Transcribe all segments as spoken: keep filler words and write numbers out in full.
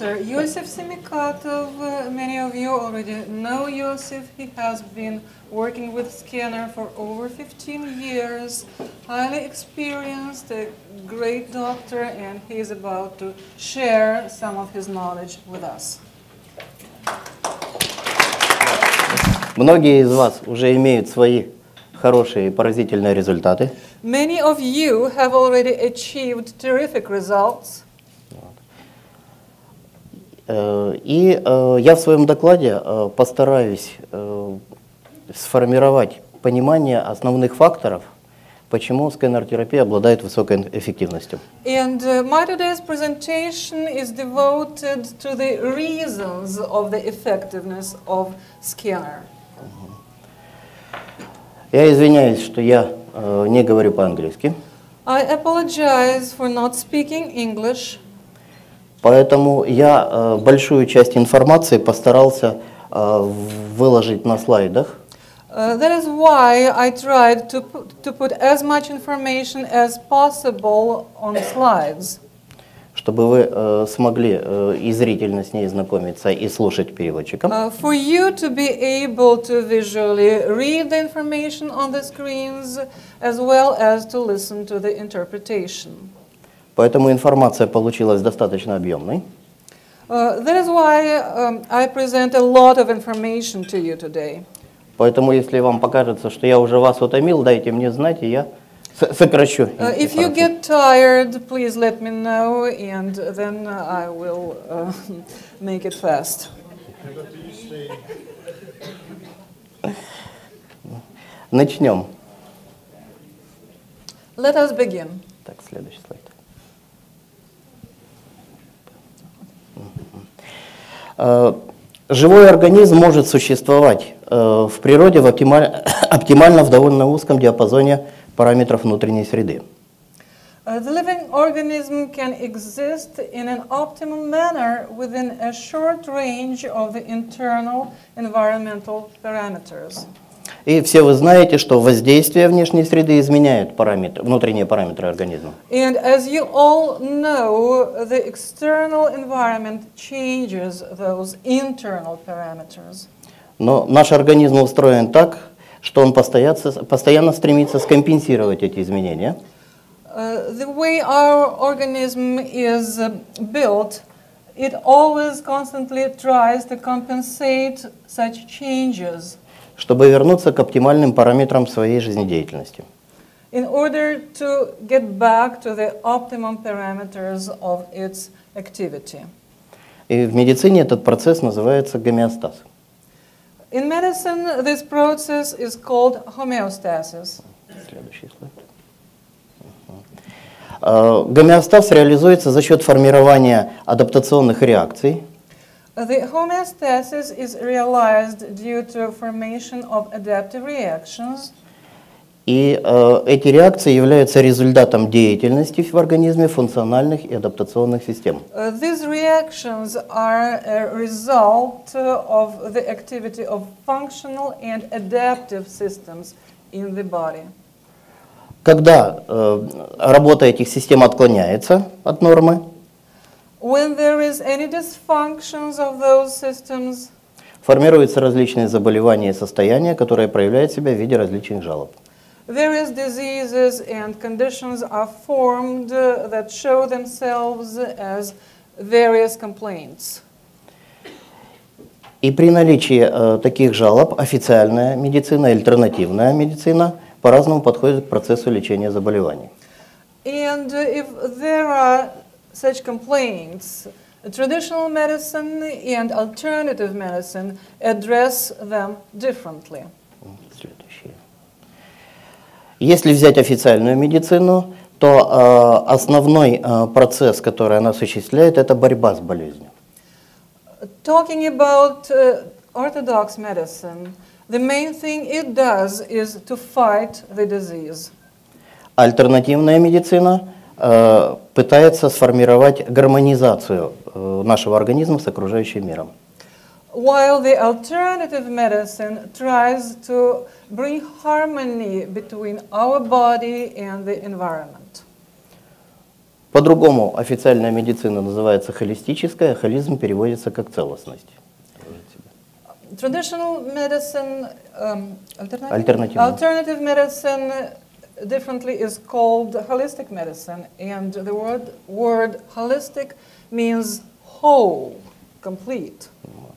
Doctor Yosef Semikatov. Many of you already know Yosef. He has been working with Scanner for over fifteen years. Highly experienced, a great doctor, and he is about to share some of his knowledge with us. Многие из вас уже имеют свои хорошие и поразительные результаты. Many of you have already achieved terrific results. И я в своем докладе постараюсь сформировать понимание основных факторов, почему сканер-терапия обладает высокой эффективностью. And uh, my today's presentation is devoted to the reasons of the effectiveness of scanner. Я извиняюсь, что я э, не говорю по-английски. I apologize for not speaking English. Поэтому я э, большую часть информации постарался э, выложить на слайдах. Uh, that is why I tried to put, to put as much information as possible on slides. Чтобы вы э, смогли э, и зрительно с ней знакомиться и слушать переводчиком. Uh, for you to be able to visually read the information on the screens, as well as to listen to the interpretation. Поэтому информация получилась достаточно объемной. Uh, that is why um, I present a lot of information to you today. Поэтому, если вам покажется, что я уже вас утомил, дайте мне знать, и я сокращу. Uh, if you get tired, please let me know, and then uh, I will uh, make it fast. Начнем. Let us begin. Так, следующий слайд. Живой организм может существовать в природе в оптималь... оптимально в довольно узком диапазоне параметров внутренней среды. Uh, the living organism can exist in an optimal manner within a short range of the internal environmental parameters. И все вы знаете, что воздействие внешней среды изменяет параметры, внутренние параметры организма. And as you all know, the external environment changes those internal parameters. Но наш организм устроен так, что он постоянно, постоянно стремится скомпенсировать эти изменения. Uh, the way our organism is uh, built, it always constantly tries to compensate such changes. Чтобы вернуться к оптимальным параметрам своей жизнедеятельности. In order to get back to the optimum parameters of its activity. И в медицине этот процесс называется гомеостаз. In medicine, this process is called homeostasis. Следующий слайд. Гомеостаз реализуется за счет формирования адаптационных реакций. The homeostasis is realized due to formation of adaptive reactions. И э, эти реакции являются результатом деятельности в организме функциональных и адаптационных систем. Uh, these reactions are a result uh, of the activity of functional and adaptive systems in the body. Когда э, работа этих систем отклоняется от нормы, When there is any dysfunctions of those systems, формируются различные заболевания и состояния, которые проявляют себя в виде различных жалоб. various diseases and conditions are formed uh, that show themselves as various complaints. И при наличии э, таких жалоб официальная медицина и альтернативная медицина по-разному подходят к процессу лечения заболеваний. And uh, if there are such complaints, traditional medicine and alternative medicine address them differently. Следующее. Если взять официальную медицину, то э, основной э, процесс, который она осуществляет, это борьба с болезнью. Talking about uh, orthodox medicine, the main thing it does is to fight the disease. Альтернативная медицина э, пытается сформировать гармонизацию э, нашего организма с окружающим миром. While the alternative medicine tries to bring harmony between our body and the environment. По-другому официальная медицина называется холистическая, а холизм переводится как целостность. Traditional medicine, um, alternative, Alternative. alternative medicine differently is called holistic medicine, and the word, word holistic means whole, complete. Вот.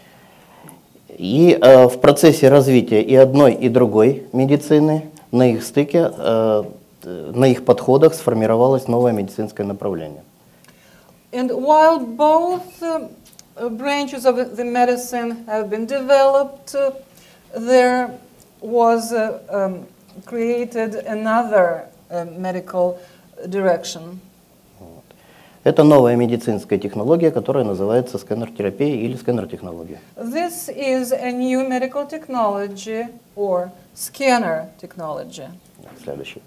И э, в процессе развития и одной, и другой медицины на их стыке, э, на их подходах сформировалось новое медицинское направление. And while both uh, branches of the medicine have been developed, uh, there was uh, um, created another uh, medical direction. Вот. Это новая медицинская технология, которая называется сканер-терапия или сканер-технология. This is a new medical technology or scanner technology. Следующий.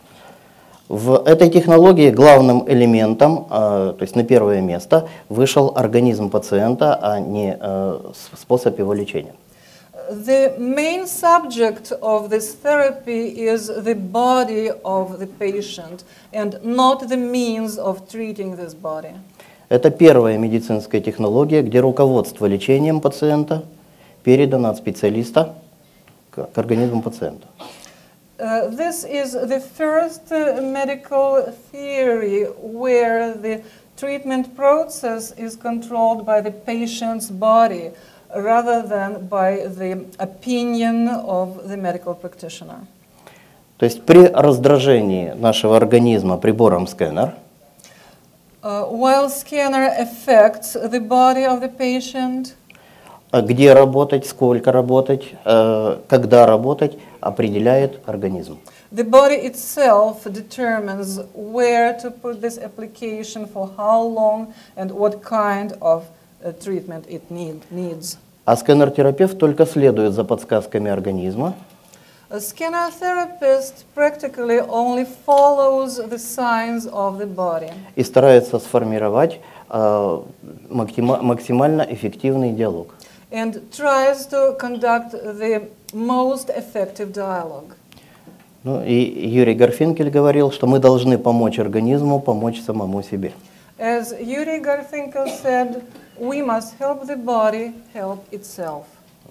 В этой технологии главным элементом, э, то есть на первое место, вышел организм пациента, а не э, способ его лечения. The main subject of this therapy is the body of the patient and not the means of treating this body. Это первая медицинская технология, где руководство лечением пациента передано от специалиста к, к организму пациента. Uh, this is the first uh, medical theory where the treatment process is controlled by the patient's body rather than by the opinion of the medical practitioner. То есть при раздражении нашего организма прибором сканер, Uh, while scanner affects the body of the patient, где работать, сколько работать, э, когда работать, определяет организм. the body itself determines where to put this application, for how long, and what kind of uh, treatment it need, needs. А сканер-терапевт только следует за подсказками организма. A scanner therapist practically only follows the signs of the body И старается сформировать э, максима- максимально эффективный диалог. and tries to conduct the most effective dialogue. Ну, и Юрий Гарфинкель говорил, что мы должны помочь организму помочь самому себе. As Yuri Garfinkel said, we must help the body help itself.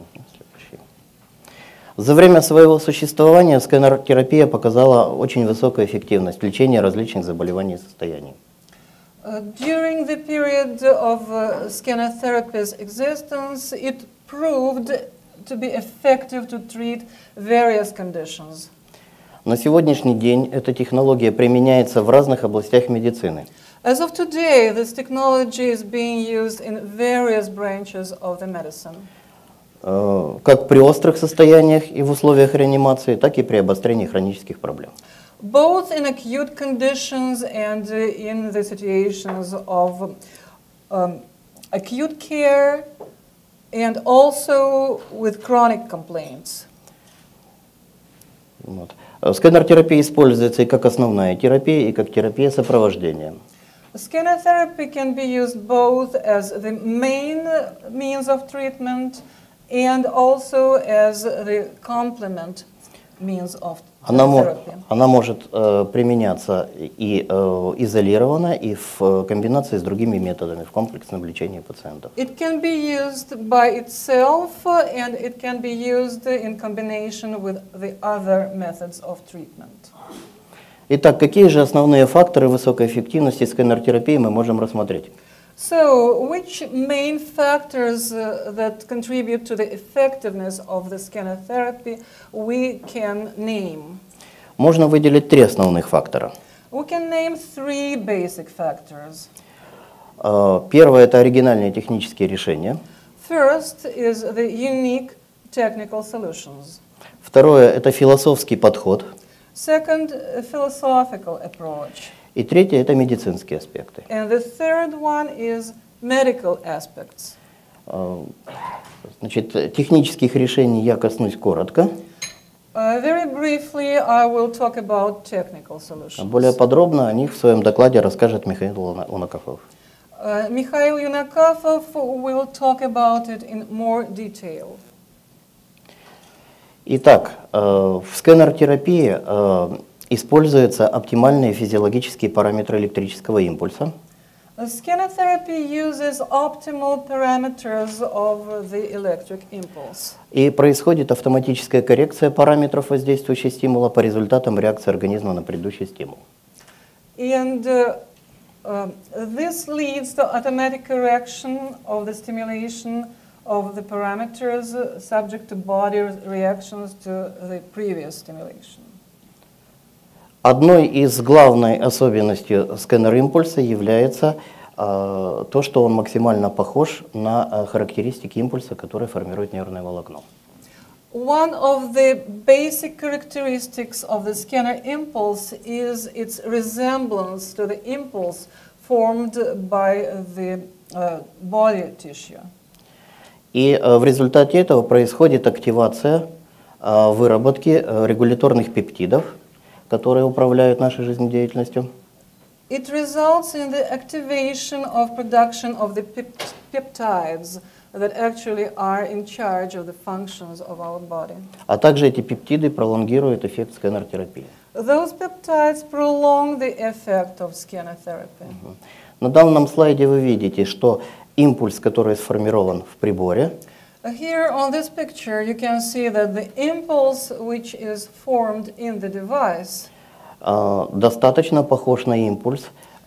За время своего существования сканер-терапия показала очень высокую эффективность в лечении различных заболеваний и состояний. Uh, during the period of uh, scanner therapy's existence, it proved to be effective to treat various conditions. На сегодняшний день эта технология применяется в разных областях медицины. As of today, this technology is being used in various branches of the medicine, Э, Как при острых состояниях и в условиях реанимации, так и при обострении хронических проблем. both in acute conditions and uh, in the situations of um, acute care and also with chronic complaints. Вот. Э, Сканер-терапия используется и как основная терапия, и как терапия сопровождения. Scanner therapy can be used both as the main means of treatment and also as the complement means of Она, мо- therapy. она может э, применяться и э, изолированно, и в э, комбинации с другими методами в комплексном лечении пациентов. It can be used by itself uh, and it can be used in combination with the other methods of treatment. Итак, какие же основные факторы высокой эффективности сканер-терапии мы можем рассмотреть? So, which main factors uh, that contribute to the effectiveness of the scanner therapy we can name? Можно выделить три основных фактора. We can name three basic factors. Э, Первое – это оригинальные технические решения. First is the unique technical solutions. Второе – это философский подход. Second, a philosophical approach. И третье – это медицинские аспекты. And the third one is medical aspects. Э, Значит, технических решений я коснусь коротко. Uh, very briefly, I will talk about technical А solutions. более подробно о них в своем докладе расскажет Михаил Уна- Унаков. Uh, Mikhail Yunakafov will talk about it in more detail. Итак, э, в сканер-терапии э, используются оптимальные физиологические параметры электрического импульса. Uh, Scanner therapy uses optimal parameters of the electric impulse. И происходит автоматическая коррекция параметров воздействующего стимула по результатам реакции организма на предыдущий стимул. And uh, uh, this leads to automatic correction of the stimulation of the parameters uh, subject to body reactions to the previous stimulation. Одной из главной особенностей сканера импульса является э, то, что он максимально похож на э, характеристики импульса, которые формирует нервное волокно. One of the basic characteristics of the scanner impulse is its resemblance to the impulse formed by the uh, body tissue. И э, в результате этого происходит активация э, выработки э, регуляторных пептидов, которые управляют нашей жизнедеятельностью. It results in the activation of production of the pep- peptides that actually are in charge of the functions of our body. А также эти пептиды пролонгируют эффект сканер-терапии. Those peptides prolong the effect of scanner therapy. На данном слайде вы видите, что импульс, который сформирован в приборе, Here on this picture you can see that the impulse which is formed in the device э, достаточно похож на импульс,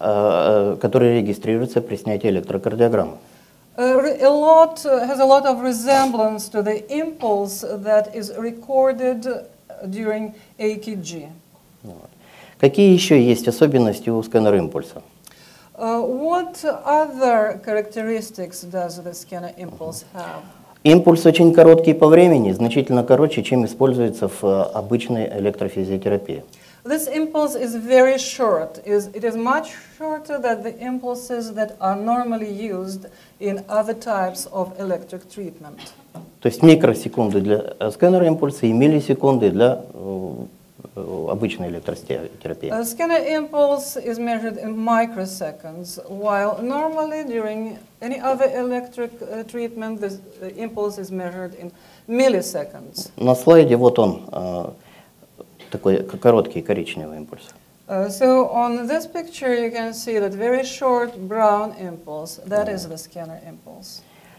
э, который регистрируется при снятии электрокардиограммы. uh, re- a lot, uh, has a lot of resemblance to the impulse that is recorded during E K G. Вот. Какие еще есть особенности у сканера импульса? Uh, what other characteristics does the scanner impulse have? Импульс очень короткий по времени, значительно короче, чем используется в э, обычной электрофизиотерапии. This impulse is very short. Is, it is much shorter than the impulses that are normally used in other types of electric treatment. То есть микросекунды для э, сканера импульса и миллисекунды для э, э, обычной электротерапии. A scanner impulse is measured in microseconds, while normally during any other electric uh, treatment, the uh, impulse is measured in milliseconds. На слайде вот он, э, такой к- короткий коричневый импульс. Uh, so on this picture, you can see that very short brown impulse. That is the scanner impulse.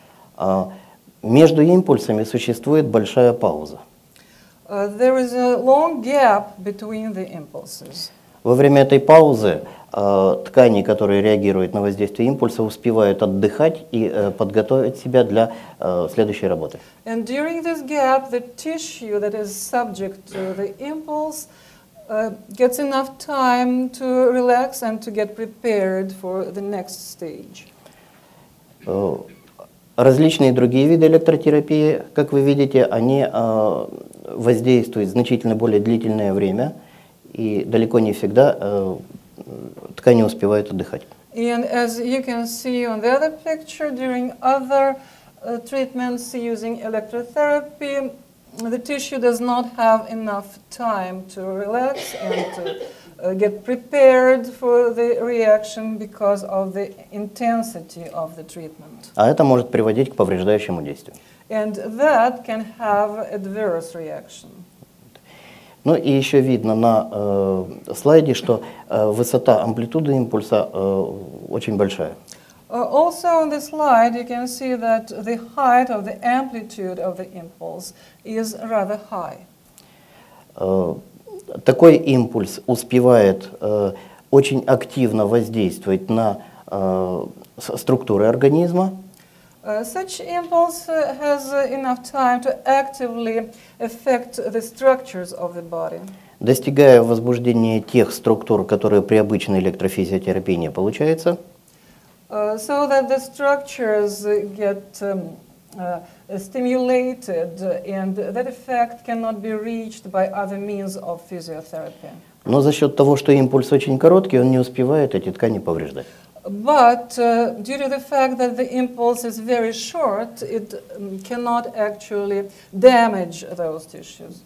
А между импульсами существует большая пауза. Uh, there is a long gap between the impulses. Во время этой паузы э, ткани, которые реагируют на воздействие импульса, успевают отдыхать и э, подготовить себя для э, следующей работы. And during this gap, the tissue that is subject to the impulse uh, gets enough time to relax and to get prepared for the next stage. Э, Различные другие виды электротерапии, как вы видите, они э, воздействуют значительно более длительное время, и далеко не всегда э, ткани успевают отдыхать. And as you can see on the other picture, during other uh, treatments using electrotherapy, the tissue does not have enough time to relax and to uh, get prepared for the reaction because of the intensity of the treatment. А это может приводить к повреждающему действию. And that can have adverse reaction. Ну и еще видно на э, слайде, что э, высота амплитуды импульса э, очень большая. Uh, also on this slide, you can see that the height of the amplitude of the impulse is rather high. Э, такой импульс успевает э, очень активно воздействовать на э, с- структуры организма, Uh, such impulse uh, has uh, enough time to actively affect the structures of the body, достигая возбуждения тех структур, которые при обычной электрофизиотерапии не получается, uh, so that the structures uh, get um, uh, stimulated, uh, and that effect cannot be reached by other means of physiotherapy. но за счет того, что импульс очень короткий, он не успевает эти ткани повреждать. But uh, due to the fact that the impulse is very short, it um, cannot actually damage those tissues.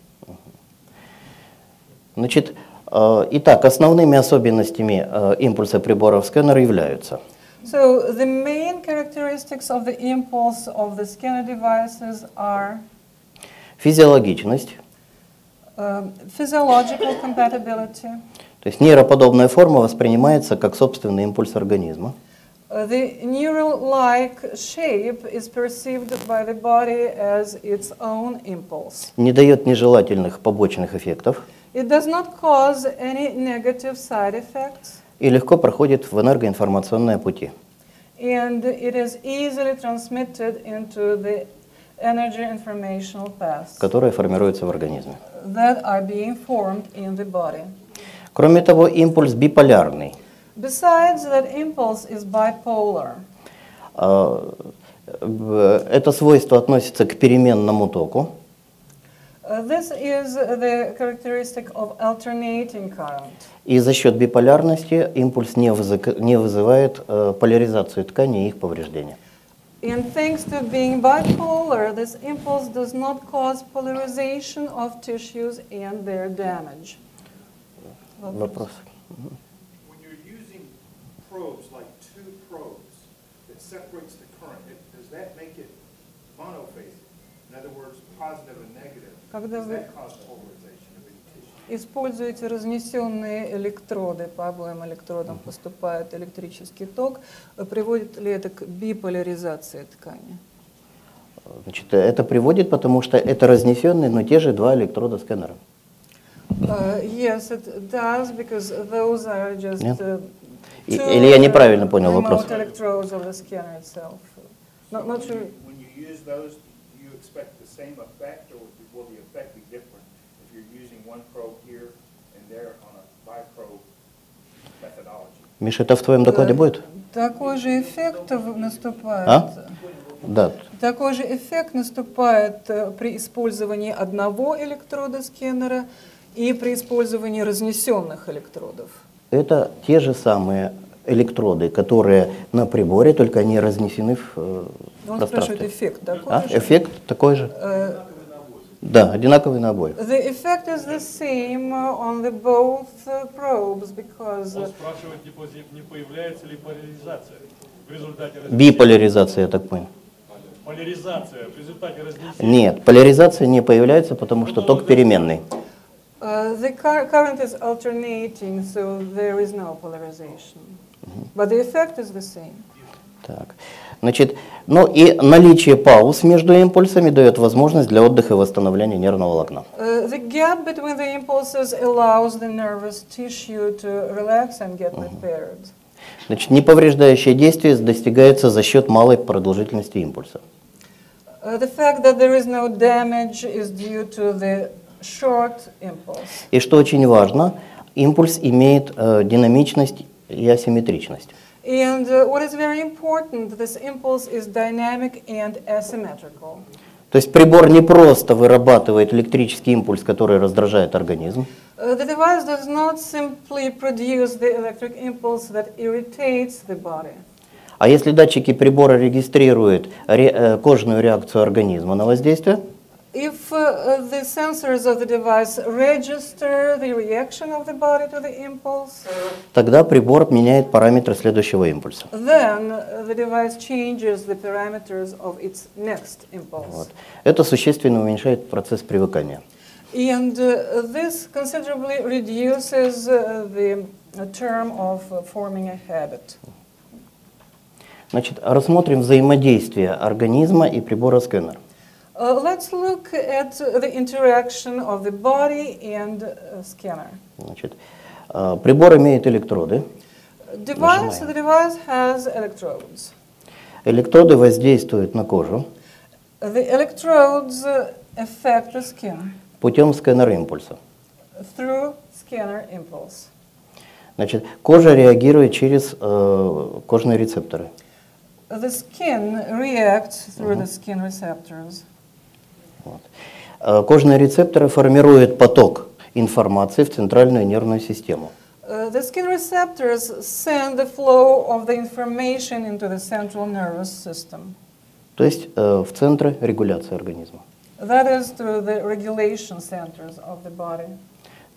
Значит, э, итак, основными особенностями э, импульса приборов сканера являются So the main characteristics of the impulse of the scanner devices are физиологичность, uh, Uh, physiological compatibility. То есть нейроподобная форма воспринимается как собственный импульс организма. Uh, the neural-like shape is perceived by the body as its own impulse. Не дает нежелательных побочных эффектов It does not cause any negative side effects, и легко проходит в энергоинформационные пути. and it is easily transmitted into the energy informational paths Которые формируются в организме. that are being formed in the body. Кроме того, импульс биполярный. Besides, that impulse is bipolar. А, в- Это свойство относится к переменному току, Uh, this is the characteristic of alternating current. и за счет биполярности импульс не, вызыка- не вызывает э, поляризацию тканей и их повреждения. And thanks to being bipolar, this impulse does not cause polarization of tissues and their damage. Вопрос. When you're using probes, like two probes, that separates the current, it- does that make it monophasic? In other words, positive and negative? Когда Does вы that cause polarization of any tissue? используете разнесенные электроды, по обоим электродам поступает электрический ток, э, приводит ли это к биполяризации ткани? Значит, это приводит, потому что это разнесенные, но те же два электрода сканера. Uh, yes, it does, because those are just Нет? uh, И- two или я неправильно понял вопрос? remote electrodes of the scanner itself. Not, not sure. When you use those, do you expect the same effect, or will the effect be different if you're using one probe here and there on a biprobe methodology? Миша, это в твоем докладе Э, будет? Такой же эффект в- наступает. А? Да. Такой же эффект наступает э, при использовании одного электрода сканера и при использовании разнесенных электродов. Это те же самые электроды, которые на приборе, только они разнесены в э, Он пространстве. спрашивает, эффект такой А? же? Эффект такой же? Э, Да, одинаковый на обоих. The effect is the same on the both uh, probes because Он uh, спрашивает, не пози- не появляется ли поляризация в результате разнесения. Биполяризация, я так понял. Поляризация в результате разнесения. Нет, поляризация не появляется, потому что ток переменный. uh, the cur- current is alternating, so there is no polarization. But the effect is the same. Так. Значит, ну и наличие пауз между импульсами дает возможность для отдыха и восстановления нервного волокна. Uh, the gap between the impulses allows the nervous tissue to relax and get repaired. Значит, неповреждающее действие достигается за счет малой продолжительности импульса. Uh, the fact that there is no damage is due to the short impulse. И что очень важно, импульс имеет э, динамичность и асимметричность. And uh, what is very important, this impulse is dynamic and asymmetrical. То есть прибор не просто вырабатывает электрический импульс, который раздражает организм, Uh, the device does not simply produce the electric impulse that irritates the body. а если датчики прибора регистрируют ре- э, кожную реакцию организма на воздействие, If uh, the sensors of the device register the reaction of the body to the impulse, тогда прибор меняет параметры следующего импульса. then uh, the device changes the parameters of its next impulse. Вот. Это существенно уменьшает процесс привыкания. And uh, this considerably reduces uh, the uh, term of uh, forming a habit. Значит, рассмотрим взаимодействие организма и прибора-сканера. Uh, let's look at the interaction of the body and uh, scanner. Значит, э, прибор имеет электроды. Device, Нажимаем. the device has electrodes. Электроды воздействуют на кожу The electrodes uh, affect the skin путем сканер-импульса. through scanner impulse. Значит, кожа реагирует через э, кожные рецепторы. The skin reacts through the skin receptors. Вот. Э, Кожные рецепторы формируют поток информации в центральную нервную систему. Uh, the skin receptors send the flow of the information into the central nervous system. То есть э, в центры регуляции организма. That is through the regulation centers of the body.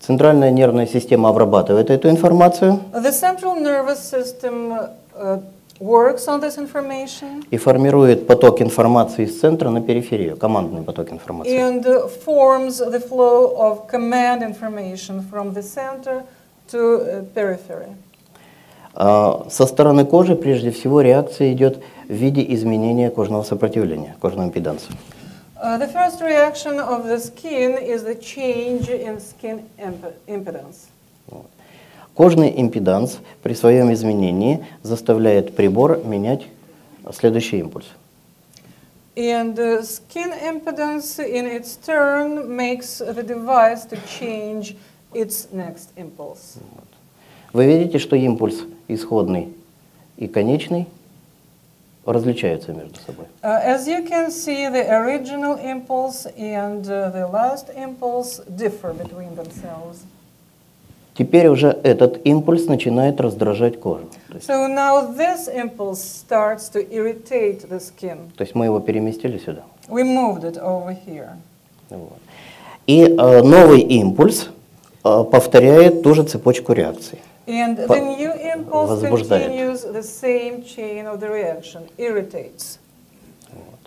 Центральная нервная система обрабатывает эту информацию The central nervous system uh, works on this information и формирует поток информации из центра на периферию, командный поток информации. and uh, forms the flow of command information from the center to uh, periphery. А со стороны кожи прежде всего реакция идет в виде изменения кожного сопротивления, кожного импеданса. Uh, the first reaction of the skin is the change in skin imp- impedance. Кожный импеданс при своем изменении заставляет прибор менять следующий импульс. And uh, skin impedance in its turn makes the device to change its next impulse. Вы видите, что импульс исходный и конечный различаются между собой. Uh, as you can see, the original impulse and uh, the last impulse differ between themselves. Теперь уже этот импульс начинает раздражать кожу. То есть, So now this impulse starts to irritate the skin. то есть мы его переместили сюда. We moved it over here. Вот. И э, новый импульс э, повторяет ту же цепочку реакций. And По- the new impulse возбуждает. continues the same chain of the reaction, irritates. Вот.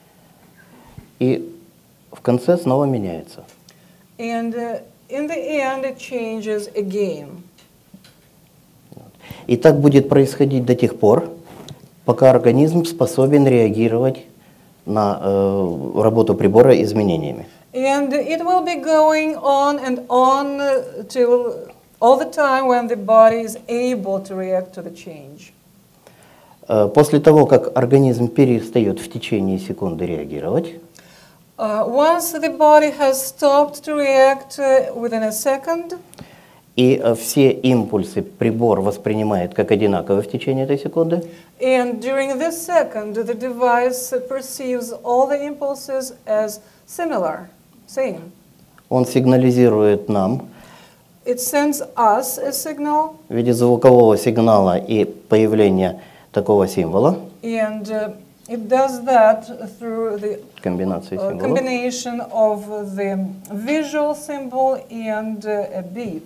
И в конце снова меняется. And uh, in the end, it changes again. И так будет происходить до тех пор, пока организм способен реагировать на э, работу прибора изменениями. And it will be going on and on uh, till all the time when the body is able to react to the change. Э, После того, как организм перестает в течение секунды реагировать, Uh, once the body has stopped to react uh, within a second, и э, все импульсы прибор воспринимает как одинаковые в течение этой секунды, and during this second, the device perceives all the impulses as similar, same. он сигнализирует нам It sends us a signal, в виде звукового сигнала и появления такого символа, and uh, it does that through the комбинации uh, символов. combination of the visual symbol and uh, a beep.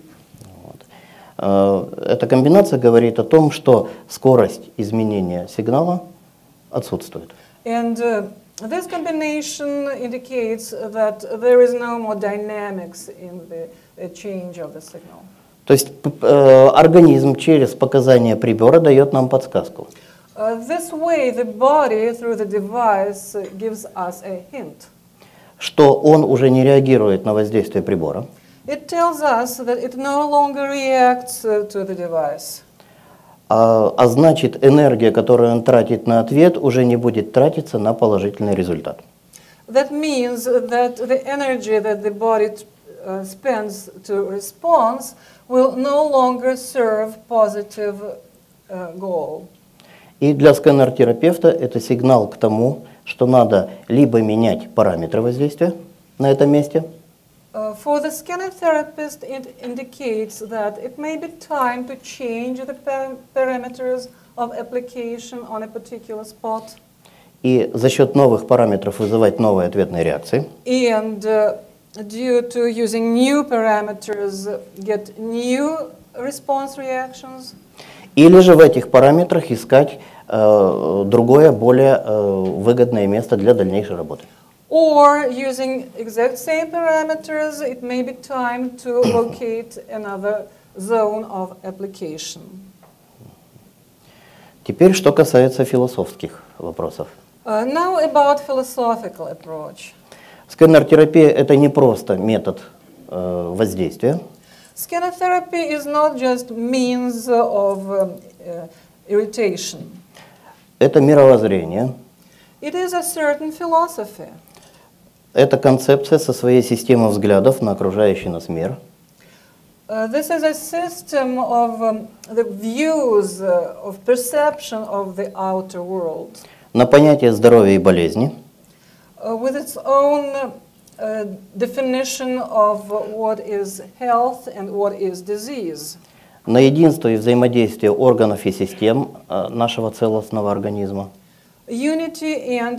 Э, Эта комбинация говорит о том, что скорость изменения сигнала отсутствует. And uh, this combination indicates that there is no more dynamics in the uh, change of the signal. То есть п- э, организм через показания прибора дает нам подсказку. Uh, this way, the body, through the device, uh, gives us a hint. Что он уже не реагирует на воздействие прибора, It tells us that it no longer reacts uh, to the device. а, а значит энергия, которую он тратит на ответ, уже не будет тратиться на положительный результат. That means that the energy that the body uh, spends to response will no longer serve positive uh, goal. И для сканер-терапевта это сигнал к тому, что надо либо менять параметры воздействия на этом месте, Uh, for the scanner therapist, it indicates that it may be time to change the par- parameters of application on a particular spot, и за счет новых параметров вызывать новые ответные реакции. and uh, due to using new parameters, uh, get new response reactions, Или же в этих параметрах искать э, другое, более э, выгодное место для дальнейшей работы. or using exact same parameters, it may be time to locate another zone of application. Теперь, что касается философских вопросов. Uh, now about philosophical approach. Сканер-терапия – это не просто метод э, воздействия, Scanner therapy is not just means of um, uh, irritation. это мировоззрение, It is a certain philosophy. это концепция со своей системой взглядов на окружающий нас мир, Uh, this is a system of um, the views uh, of perception of the outer world, на понятие здоровья и болезни, uh, with its own uh, definition of what is health and what is disease, на единство и взаимодействие органов и систем э, нашего целостного организма, unity and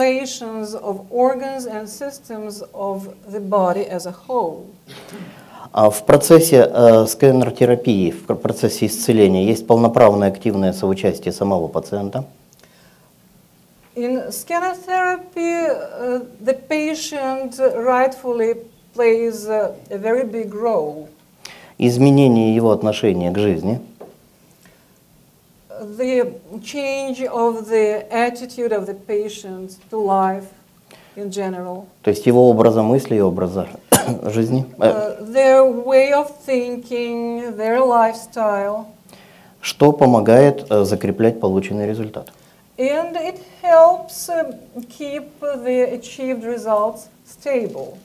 interrelations of organs and systems of the body as a whole. А в процессе э, сканер-терапии, в процессе исцеления есть полноправное активное соучастие самого пациента. In scanner therapy, uh, the patient rightfully plays uh, a very big role. Изменение его отношения к жизни. The change of the attitude of the patient to life in general. То есть его образа мысли и образа жизни. Uh, their way of thinking, their lifestyle. Что помогает э, закреплять полученный результат. And it helps uh, keep the achieved results stable.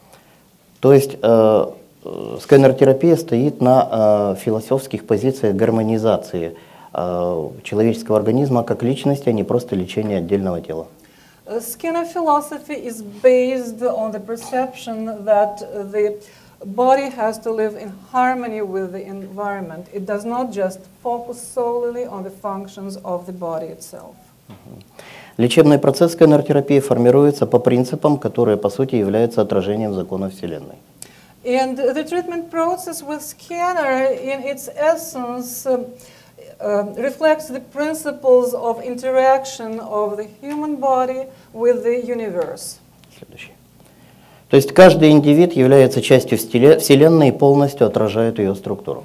То есть э, э, сканер-терапия стоит на э, философских позициях гармонизации э, человеческого организма как личности, а не просто лечения отдельного тела. Uh, Skinner philosophy is based on the perception that the body has to live in harmony with the environment. It does not just focus solely on the functions of the body itself. Лечебный процесс сканер-терапии формируется по принципам, которые по сути являются отражением законов Вселенной. And the treatment process with Skinner, in its essence, uh, uh, reflects the principles of interaction of the human body with the universe. Следующий. То есть каждый индивид является частью Вселенной и полностью отражает ее структуру.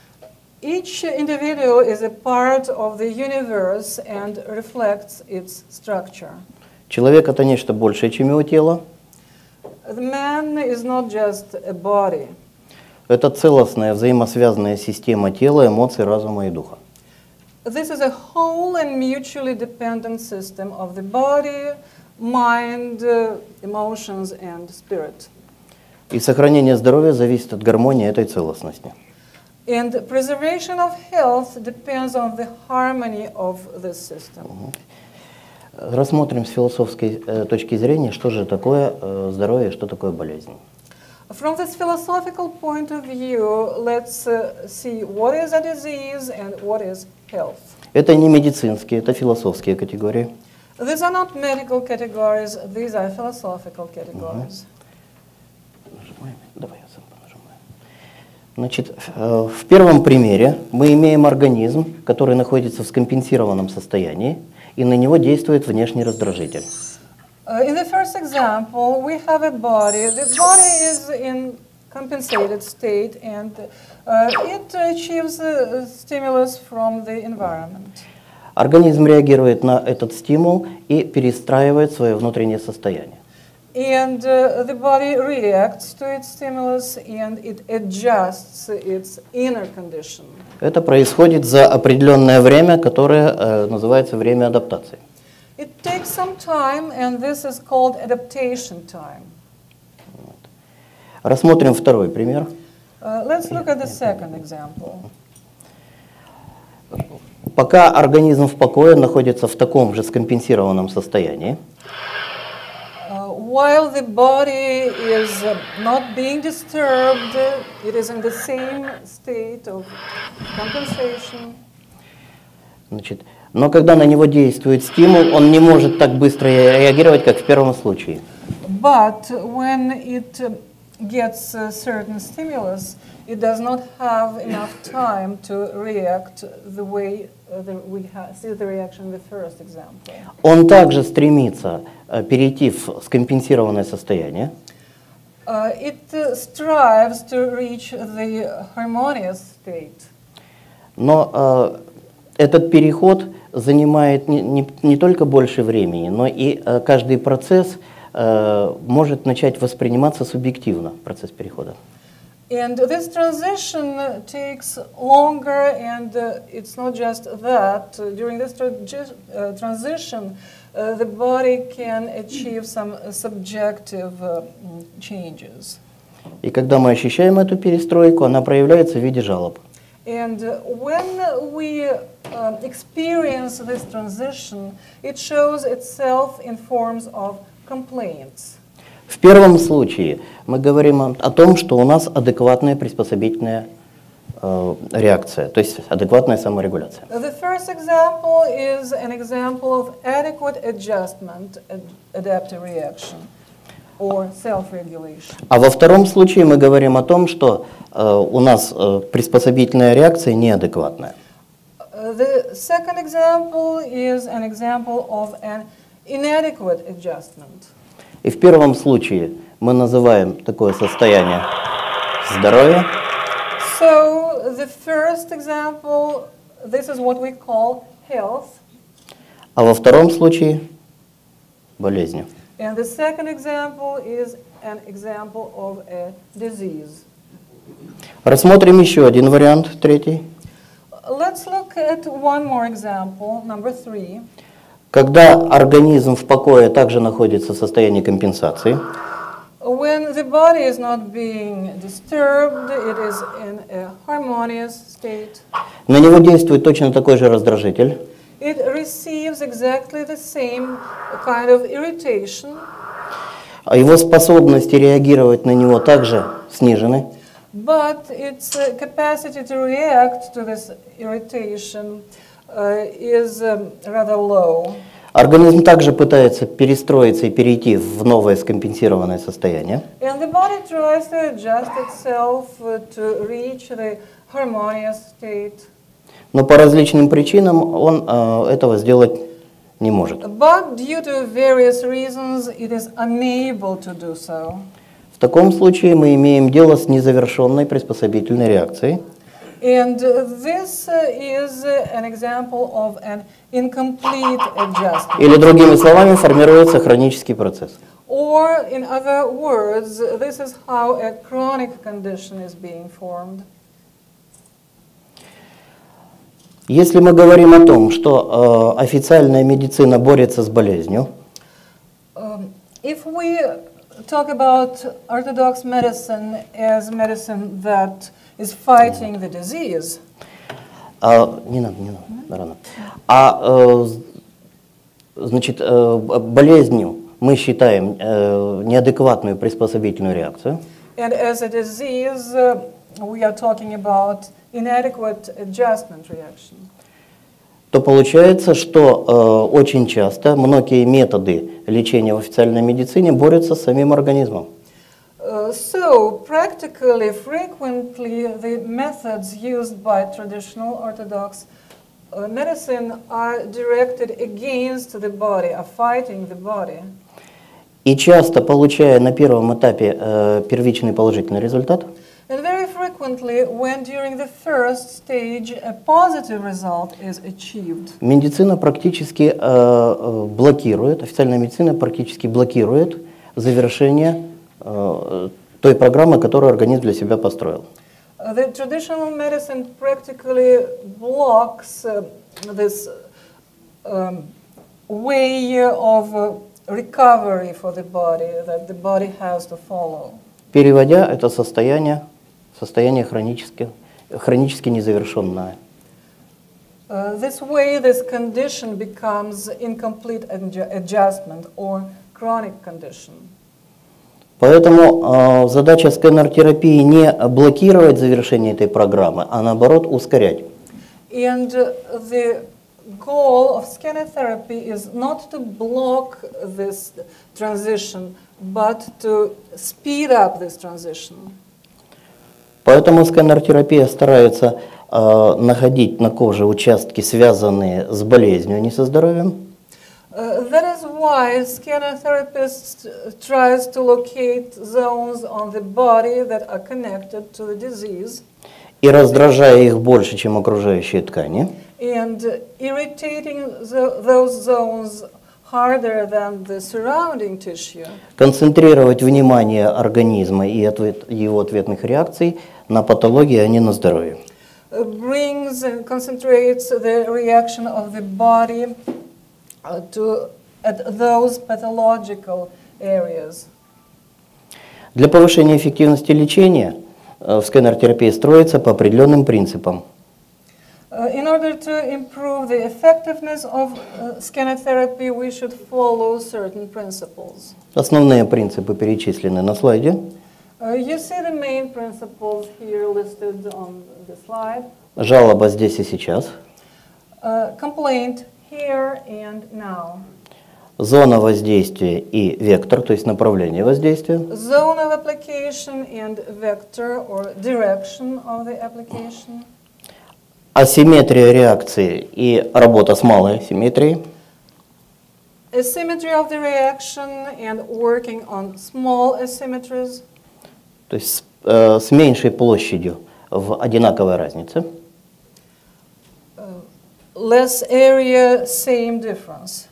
Each individual is a part of the universe and reflects its structure. Человек — это нечто большее, чем его тело. The man is not just a body. Это целостная, взаимосвязанная система тела, эмоций, разума и духа. This is a whole and mutually dependent system of the body, mind, uh, emotions and spirit. И сохранение здоровья зависит от гармонии этой целостности. And preservation of health depends on the harmony of this system. Рассмотрим с философской э, точки зрения, что же такое э, здоровье, что такое болезнь. From this philosophical point of view, let's uh, see what is a disease and what is health. Это не медицинские, это философские категории. These are not medical categories, these are philosophical categories. Нажимаем. Давай я сам понажимаю. Значит, э, в первом примере мы имеем организм, который находится в скомпенсированном состоянии, и на него действует внешний раздражитель. Uh, in the first example, we have a body. The body is in compensated state and uh, it achieves uh, stimulus from the environment. Организм реагирует на этот стимул и перестраивает свое внутреннее состояние. And uh, the body reacts to its stimulus and it adjusts its inner condition. Это происходит за определенное время, которое э, называется время адаптации. It takes some time, and this is called adaptation time. Рассмотрим второй пример. Uh, let's look at the second example. Пока организм в покое находится в таком же скомпенсированном состоянии, Uh, while the body is uh, not being disturbed, it is in the same state of compensation. значит, но когда на него действует стимул, он не может так быстро реагировать, как в первом случае. But when it uh, gets a certain stimulus, it does not have enough time to react the way uh, the, we ha see the reaction in the first example. Он также стремится э, перейти в скомпенсированное состояние, Uh, it uh, strives to reach the harmonious state. но э, этот переход занимает не, не, не только больше времени, но и э, каждый процесс э, может начать восприниматься субъективно, процесс перехода. And this transition takes longer, and uh, it's not just that. Uh, During this tra uh, transition, uh, the body can achieve some uh, subjective uh, changes. И когда мы ощущаем эту перестройку, она проявляется в виде жалоб. And uh, when we uh, experience this transition, it shows itself in forms of complaints. В первом случае мы говорим о, о том, что у нас адекватная приспособительная э, реакция, то есть адекватная саморегуляция. The first example is an example of adequate adjustment, ad adaptive reaction. or self-regulation. А во втором случае мы говорим о том, что э, у нас э, приспособительная реакция неадекватная. Uh, the second example is an example of an inadequate adjustment. И в первом случае мы называем такое состояние здоровья, So the first example, this is what we call health, а во втором случае болезнью. and the second example is an example of a disease. Рассмотрим еще один вариант, третий. Let's look at one more example, number three. Когда организм в покое также находится в состоянии компенсации, When the body is not being disturbed, it is in a harmonious state. на него действует точно такой же раздражитель, It receives exactly the same kind of irritation, а его способности реагировать на него также снижены. but its uh, capacity to react to this irritation uh, is um, rather low. Организм также пытается перестроиться и перейти в новое скомпенсированное состояние, And the body tries to adjust itself uh, to reach the harmonious state. но по различным причинам он э, этого сделать не может. But due to various reasons, it is unable to do so. В таком случае мы имеем дело с незавершенной приспособительной реакцией, And uh, this uh, is uh, an example of an incomplete adjustment. или другими словами формируется хронический процесс. Or, in other words, this is how a chronic condition is being formed. Если мы говорим о том, что э, официальная медицина борется с болезнью, Um, if we talk about Orthodox medicine as medicine that is fighting the disease, а, не надо, не надо, рано. А э, значит, э, болезнью мы считаем э, неадекватную приспособительную реакцию, and as a disease, uh, we are talking about inadequate adjustment reaction. то получается, что э, очень часто многие методы лечения в официальной медицине борются с самим организмом. Uh, so, practically, frequently, the methods used by traditional Orthodox uh, medicine are directed against the body, are fighting the body. И часто, получая на первом этапе э, первичный положительный результат, And very frequently, when during the first stage a positive result is achieved, медицина практически э, э, блокирует, официальная медицина практически блокирует завершение э, той программы, которую организм для себя построил. uh, the traditional medicine practically blocks uh, this um, way of uh, recovery for the body that the body has to follow. Переводя это состояние в состояние хронически, хронически незавершенное. Uh, this way, this condition becomes incomplete adju- adjustment or chronic condition. Поэтому э, задача сканер-терапии не блокировать завершение этой программы, а наоборот ускорять. And uh, the goal of scanner therapy is not to block this transition, but to speed up this transition. Поэтому сканер-терапия старается э, находить на коже участки, связанные с болезнью, а не со здоровьем. Uh, that is why scanner therapist tries to locate zones on the body that are connected to the disease И раздражая их больше, чем окружающие ткани, and irritating the, those zones harder than the surrounding tissue. концентрировать внимание организма и ответ, его ответных реакций на патологии, а не на здоровье. Uh, brings and concentrates the reaction of the body uh, to at those pathological areas. Для повышения эффективности лечения э, в сканер-терапии строится по определенным принципам. Uh, in order to improve the effectiveness of uh, scanner therapy, we should follow certain principles. Основные принципы перечислены на слайде. Uh, you see the main principles here listed on the slide. Жалоба здесь и сейчас. Uh, complaint here and now. зона воздействия и вектор, то есть направление воздействия. Zone of application and vector or direction of the application. Асимметрия реакции и работа с малой асимметрией. Asymmetry of the reaction and working on small asymmetries. То есть с, э, с меньшей площадью в одинаковой разнице. Less area, same difference.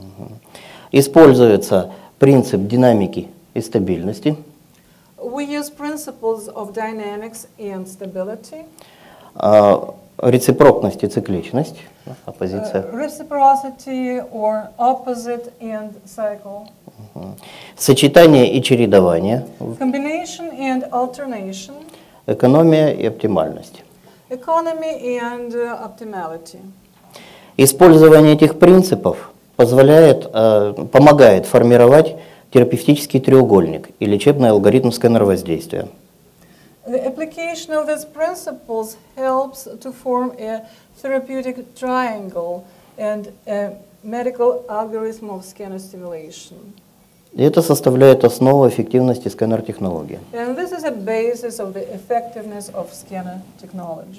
Используется принцип динамики и стабильности. We use principles of dynamics and stability. А, рецепрокность и цикличность, да, оппозиция. Uh, reciprocity or opposite and cycle. Сочетание и чередование, Combination and alternation. экономия и оптимальность. Economy and uh, optimality. Использование этих принципов позволяет, э, помогает формировать терапевтический треугольник и лечебный алгоритм сканер-воздействия. The application of these principles helps to form a therapeutic triangle and a medical algorithm of scanner stimulation. И это составляет основу эффективности сканер-технологии. And this is a basis of the effectiveness of scanner technology.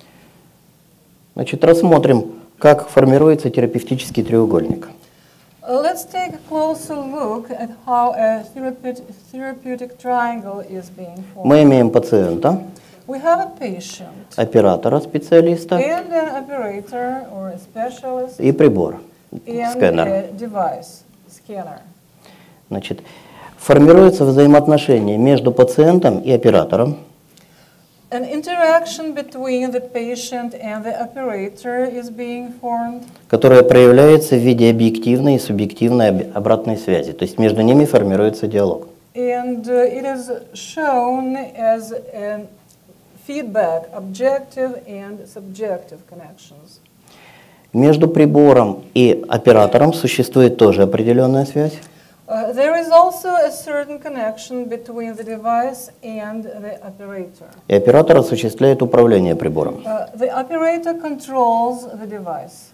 Значит, рассмотрим, как формируется терапевтический треугольник. Uh, let's take a closer look at how a therapeutic, therapeutic triangle is being formed. Мы имеем пациента, We have a patient оператора, специалиста and an operator or a specialist и прибор, and сканер. a device, scanner. Значит, формируется взаимоотношение между пациентом и оператором, An interaction between the patient and the operator is being formed, которое проявляется в виде объективной и субъективной об- обратной связи. То есть между ними формируется диалог. and uh, it is shown as a feedback, objective and subjective connections. Между прибором и оператором существует тоже определенная связь. Uh, there is also a certain connection between the device and the operator. И оператор осуществляет управление прибором. Uh, the operator controls the device.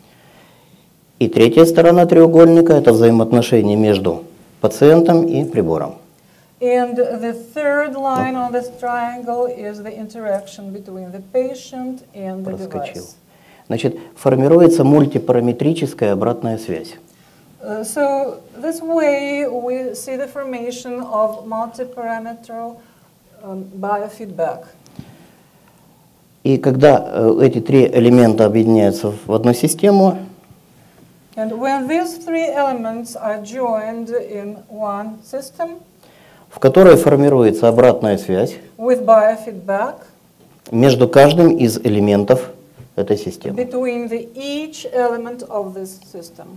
И третья сторона треугольника – это взаимоотношения между пациентом и прибором. And the third line on this triangle is the interaction between the patient and the Проскочил. device. Значит, формируется мультипараметрическая обратная связь. Uh, so this way we see the formation of multi-parameter um, biofeedback. И когда э, эти три элемента объединяются в одну систему, And when these three elements are joined in one system в которой формируется обратная связь with biofeedback между каждым из элементов этой системы. between the each element of this system.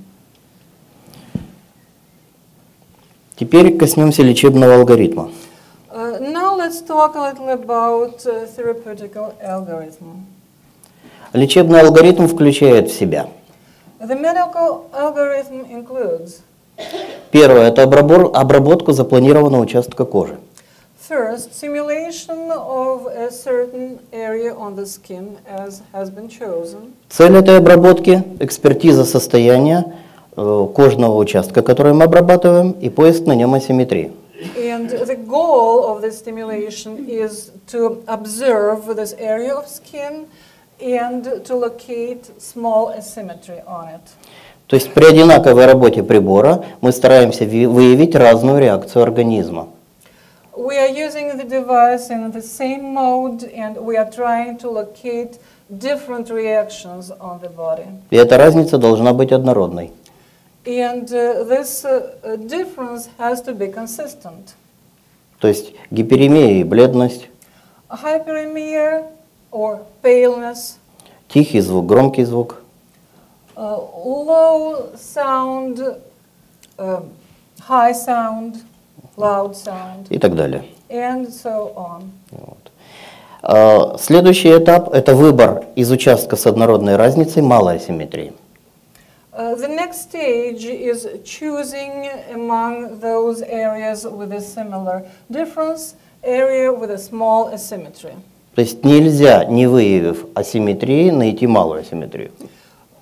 Теперь коснемся лечебного алгоритма. Uh, now let's talk a little about uh, therapeutical algorithm. Лечебный алгоритм включает в себя. The medical algorithm includes Первое – это обрабор- обработку запланированного участка кожи. first simulation of a certain area on the skin as has been chosen. Цель этой обработки – экспертиза состояния э, кожного участка, который мы обрабатываем, и поиск на нем асимметрии. And the goal of this stimulation is to observe this area of skin and to locate small asymmetry on it. То есть при одинаковой работе прибора мы стараемся ви- выявить разную реакцию организма. We are using the device in the same mode and we are trying to locate different reactions on the body. И эта разница должна быть однородной. And uh, this uh, difference has to be consistent. То есть гиперемия и бледность, Hyperemia or paleness, тихий звук, громкий звук, uh, low sound, uh, high sound, loud sound, и так далее. and so on. Вот. А, Следующий этап – это выбор из участка с однородной разницей малой асимметрии. Uh, the next stage is choosing among those areas with a similar difference, area with a small asymmetry. То есть нельзя, не выявив асимметрии, найти малую асимметрию.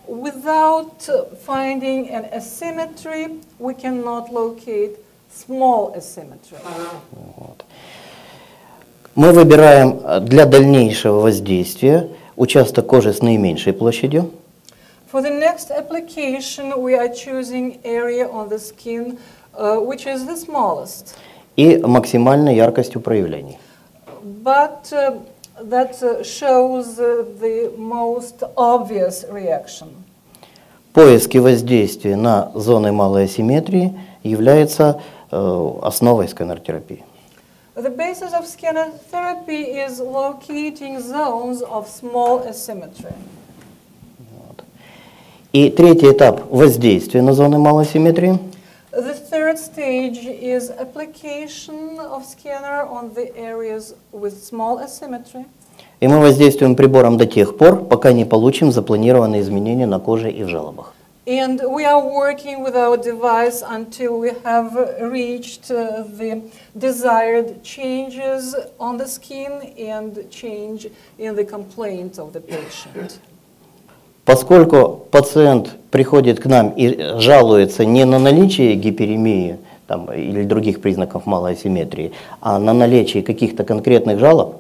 Without uh, finding an asymmetry, we cannot locate small asymmetry. Вот. Мы выбираем э, для дальнейшего воздействия участок кожи с наименьшей площадью. For the next application, we are choosing area on the skin uh, which is the smallest, И максимальной яркостью проявлений. but uh, that uh, shows uh, the most obvious reaction. Поиски воздействия на зоны малой асимметрии является э, основой сканер-терапии. The basis of scanner therapy is locating zones of small asymmetry. И третий этап воздействия на зоны малой асимметрии The third stage is application of scanner on the areas with small asymmetry. И мы воздействуем прибором до тех пор, пока не получим запланированные изменения на коже и в жалобах. And we are working with our device until we have reached uh, the desired changes on the skin and change in the complaints of the patient. Поскольку пациент приходит к нам и жалуется не на наличие гиперемии там, или других признаков малой асимметрии, а на наличие каких-то конкретных жалоб,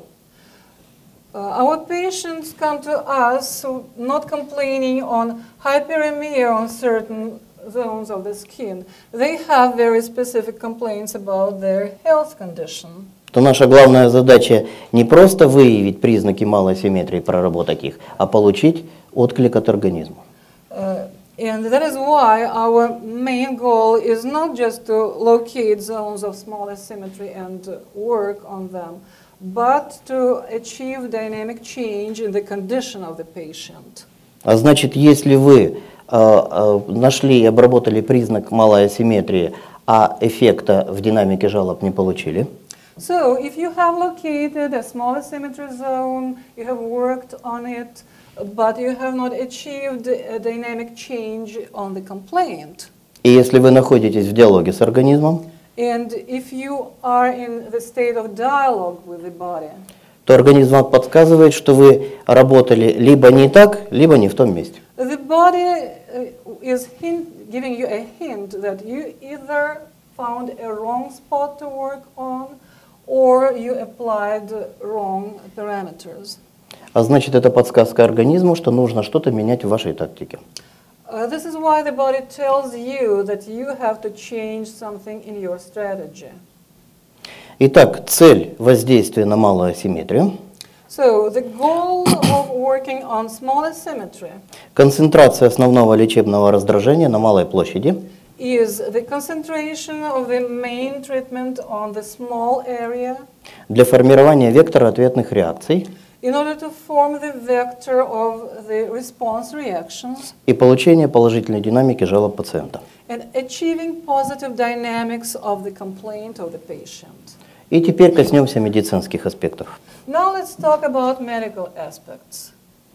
Uh, our patients come to us not complaining on hyperemia on certain zones of the skin. They have very specific complaints about their health condition. то наша главная задача не просто выявить признаки малой асимметрии, проработать их, а получить отклик от организма. Uh, and that is why our main goal is not just to locate zones of small asymmetry and uh, work on them, but to achieve dynamic change in the condition of the patient. А значит, если вы э, э, нашли и обработали признак малой асимметрии, а эффекта в динамике жалоб не получили, So, if you have located a small asymmetry zone, you have worked on it, but you have not achieved a dynamic change on the complaint, и если вы находитесь в диалоге с организмом, and if you are in the state of dialogue with the body, то организм вам подсказывает, что вы работали либо не так, либо не в том месте. the body uh, is hint, giving you a hint that you either found a wrong spot to work on, or you applied wrong parameters. А значит, это подсказка организму, что нужно что-то менять в вашей тактике. Uh, this is why the body tells you that you have to change something in your strategy. Итак, цель воздействия на малую асимметрию So, the goal of working on small asymmetry – концентрация основного лечебного раздражения на малой площади is the concentration of the main treatment on the small area для формирования вектора ответных реакций in order to form the vector of the response reactions и получения положительной динамики жалоб пациента. and achieving positive dynamics of the complaint of the patient. И теперь коснемся медицинских аспектов. Now let's talk about medical aspects.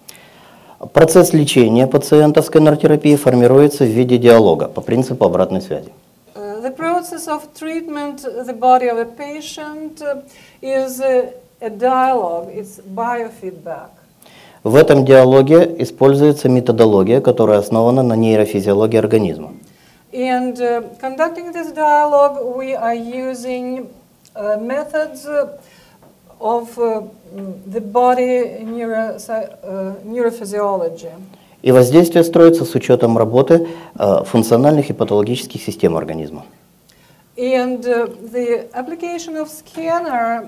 Процесс лечения пациента сканер-терапии формируется в виде диалога по принципу обратной связи. Uh, the process of treatment, the body of a patient, uh, is a, a dialogue, it's biofeedback. В этом диалоге используется методология, которая основана на нейрофизиологии организма. And uh, conducting this dialogue, we are using uh, methods uh, of uh, the body neuro, uh, neurophysiology. И воздействие строится с учетом работы э, функциональных и патологических систем организма. And uh, the application of scanner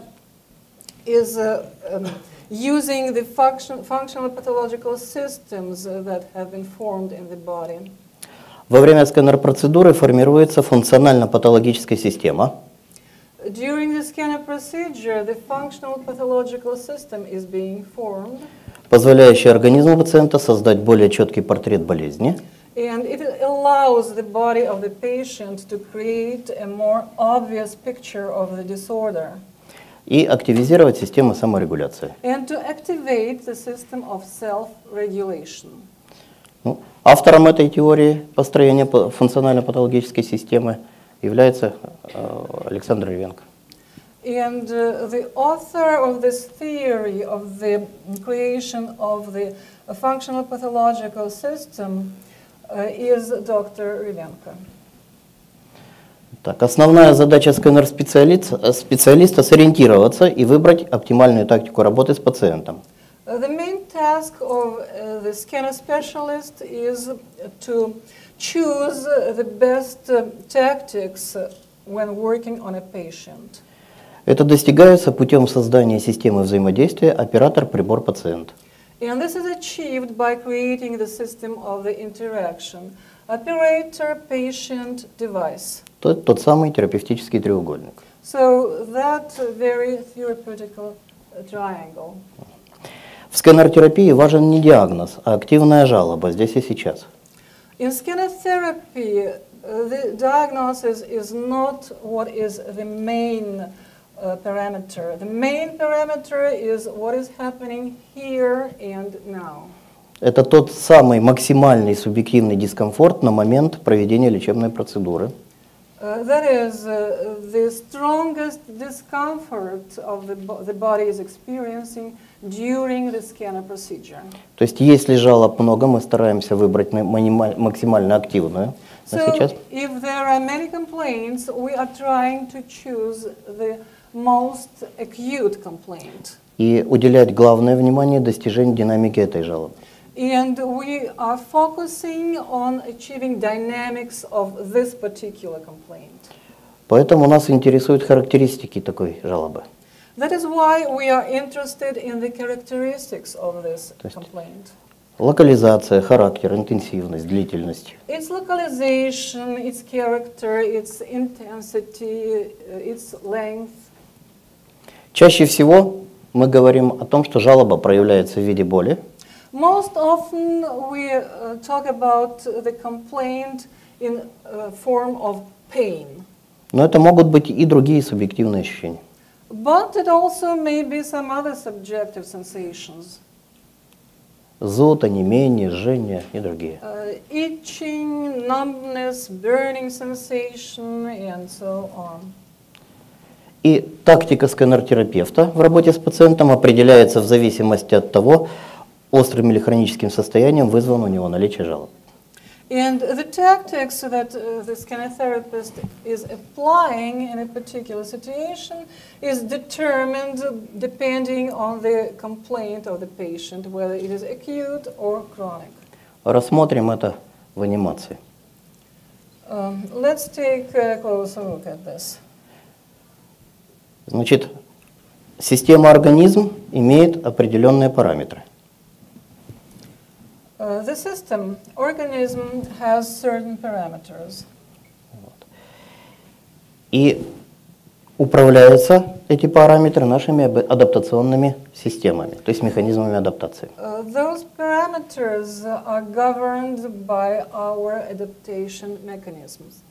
is uh, um, using the function, functional pathological systems uh, that have been formed in the body. Во время сканер-процедуры формируется функционально-патологическая система, During the scanner procedure, the functional pathological system is being formed, позволяющая организму пациента создать более четкий портрет болезни and it allows the body of the patient to create a more obvious picture of the disorder и активизировать систему саморегуляции. and to activate the system of self-regulation. Ну, автором этой теории построения функционально-патологической системы является э, Александр Ревенко. And uh, the author of this theory of the creation of the uh, functional pathological system uh, is доктор Rivenko. Так, основная задача скэнер-специалиста специалиста сориентироваться и выбрать оптимальную тактику работы с пациентом. Uh, the main task of uh, the scanner specialist is to choose the best uh, tactics when working on a patient. Это достигается путем создания системы взаимодействия оператор-прибор-пациент. And this is achieved by creating the system of the interaction, operator-patient device. Тот, тот самый терапевтический треугольник. So that very theoretical triangle. В скэнер-терапии важен не диагноз, а активная жалоба здесь и сейчас. In scanner therapy, uh, the diagnosis is not what is the main uh, parameter. The main parameter is what is happening here and now. Это тот самый максимальный субъективный дискомфорт на момент проведения лечебной процедуры. Uh, that is uh, the strongest discomfort of the, bo the body is experiencing during the scanner procedure. То есть, если жалоб много, мы стараемся выбрать максимально активную. So, if there are many complaints, we are trying to choose the most acute complaint. И уделять главное внимание достижению динамики этой жалобы. And we are focusing on achieving dynamics of this particular complaint. Поэтому нас интересуют характеристики такой жалобы. That is why we are interested in the characteristics of this complaint. Локализация, характер, интенсивность, длительность. Its localization, its character, its intensity, its length. Чаще всего мы говорим о том, что жалоба проявляется в виде боли. Most often we uh, talk about the complaint in uh, form of pain. Но это могут быть и другие субъективные ощущения. But it also may be some other subjective sensations. Зуд, онемение, жжение и другие. Uh, itching, numbness, burning sensation, and so on. И тактика скэнер-терапевта в работе с пациентом определяется в зависимости от того, острым или хроническим состоянием вызвано у него наличие жалоб. And the tactics that uh, the scanner therapist is applying in a particular situation is determined depending on the complaint of the patient, whether it is acute or chronic. Рассмотрим это в анимации. Um, let's take a closer look at this. Значит, система организм имеет определенные параметры. Uh, the system, organism, has certain parameters. И управляются эти параметры нашими адаптационными системами, то есть механизмами адаптации. Uh, those parameters are governed by our adaptation mechanisms.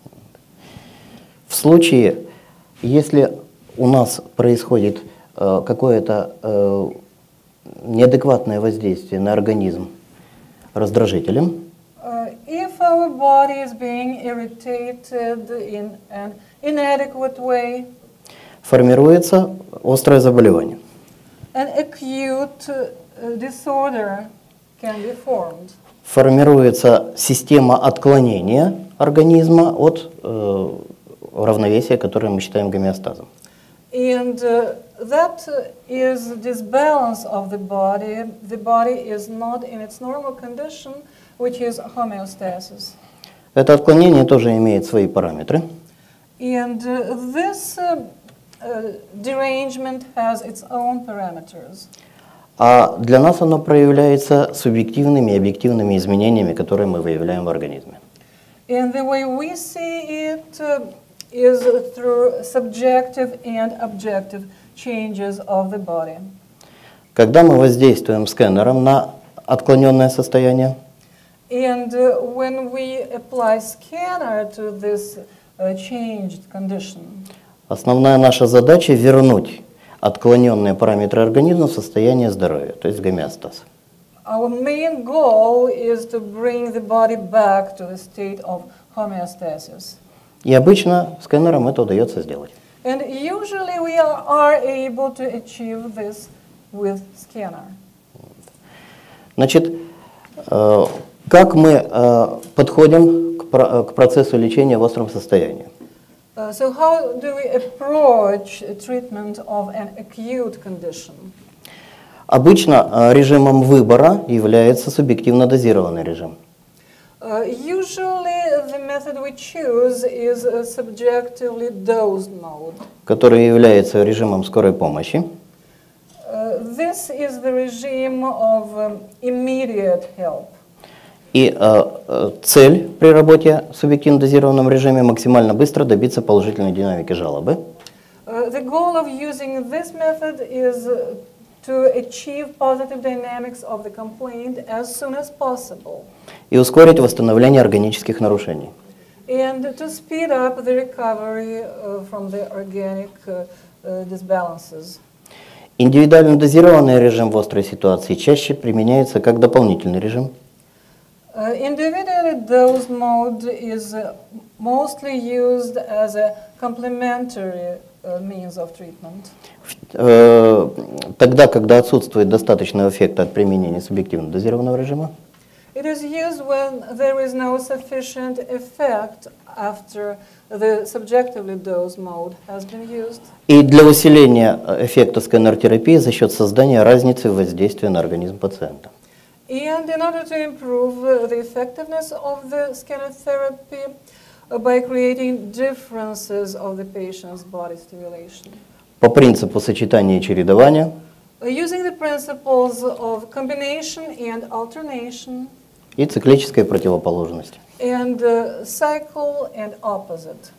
В случае, если у нас происходит э, какое-то э, неадекватное воздействие на организм раздражителем, Uh, if our body is being irritated in an inadequate way, формируется острое заболевание. an acute uh, disorder can be formed. Формируется система отклонения организма от э, равновесия, которое мы считаем гомеостазом. And uh, that is disbalance of the body. The body is not in its normal condition, which is homeostasis. Это отклонение тоже имеет свои параметры. And uh, this uh, uh, derangement has its own parameters. А для нас оно проявляется субъективными и объективными изменениями, которые мы выявляем в организме. And the way we see it uh, is through subjective and objective changes of the body. Когда мы воздействуем скэнером на отклоненное состояние, And uh, when we apply scanner to this uh, changed condition, основная наша задача вернуть отклоненные параметры организма в состояние здоровья, то есть гомеостаз. our main goal is to bring the body back to the state of homeostasis. И обычно скэнером это удается сделать. And usually we are, are able to achieve this with scanner. Значит, э, как мы э, подходим к, про- к процессу лечения в остром состоянии? Uh, so how do we approach treatment of an acute condition? Обычно э, режимом выбора является субъективно дозированный режим. Uh, usually the method we choose is a subjectively dosed mode. Который является режимом скорой помощи. Uh, this is the regime of um, immediate help. И э, э, цель при работе в субъективно дозированном режиме максимально быстро добиться положительной динамики жалобы. Uh, the goal of using this method is uh, to achieve positive dynamics of the complaint as soon as possible. И ускорить восстановление органических нарушений. And to speed up the recovery uh, from the organic uh, uh, disbalances. Индивидуально дозированный режим в острой ситуации чаще применяется как дополнительный режим. Uh, individually dosed mode is uh, mostly used as a complementary uh, means of treatment. Э, Тогда, когда отсутствует достаточного эффекта от применения субъективно дозированного режима, It is used when there is no sufficient effect after the subjectively dosed mode has been used. и для усиления эффекта СКНР-терапии за счет создания разницы в воздействии на организм пациента. And in order to improve uh, the effectiveness of the scanner therapy uh, by creating differences of the patient's body stimulation. По принципу сочетания и чередования Uh, Using the principles of combination and alternation и циклической противоположности. and uh, cycle and opposite.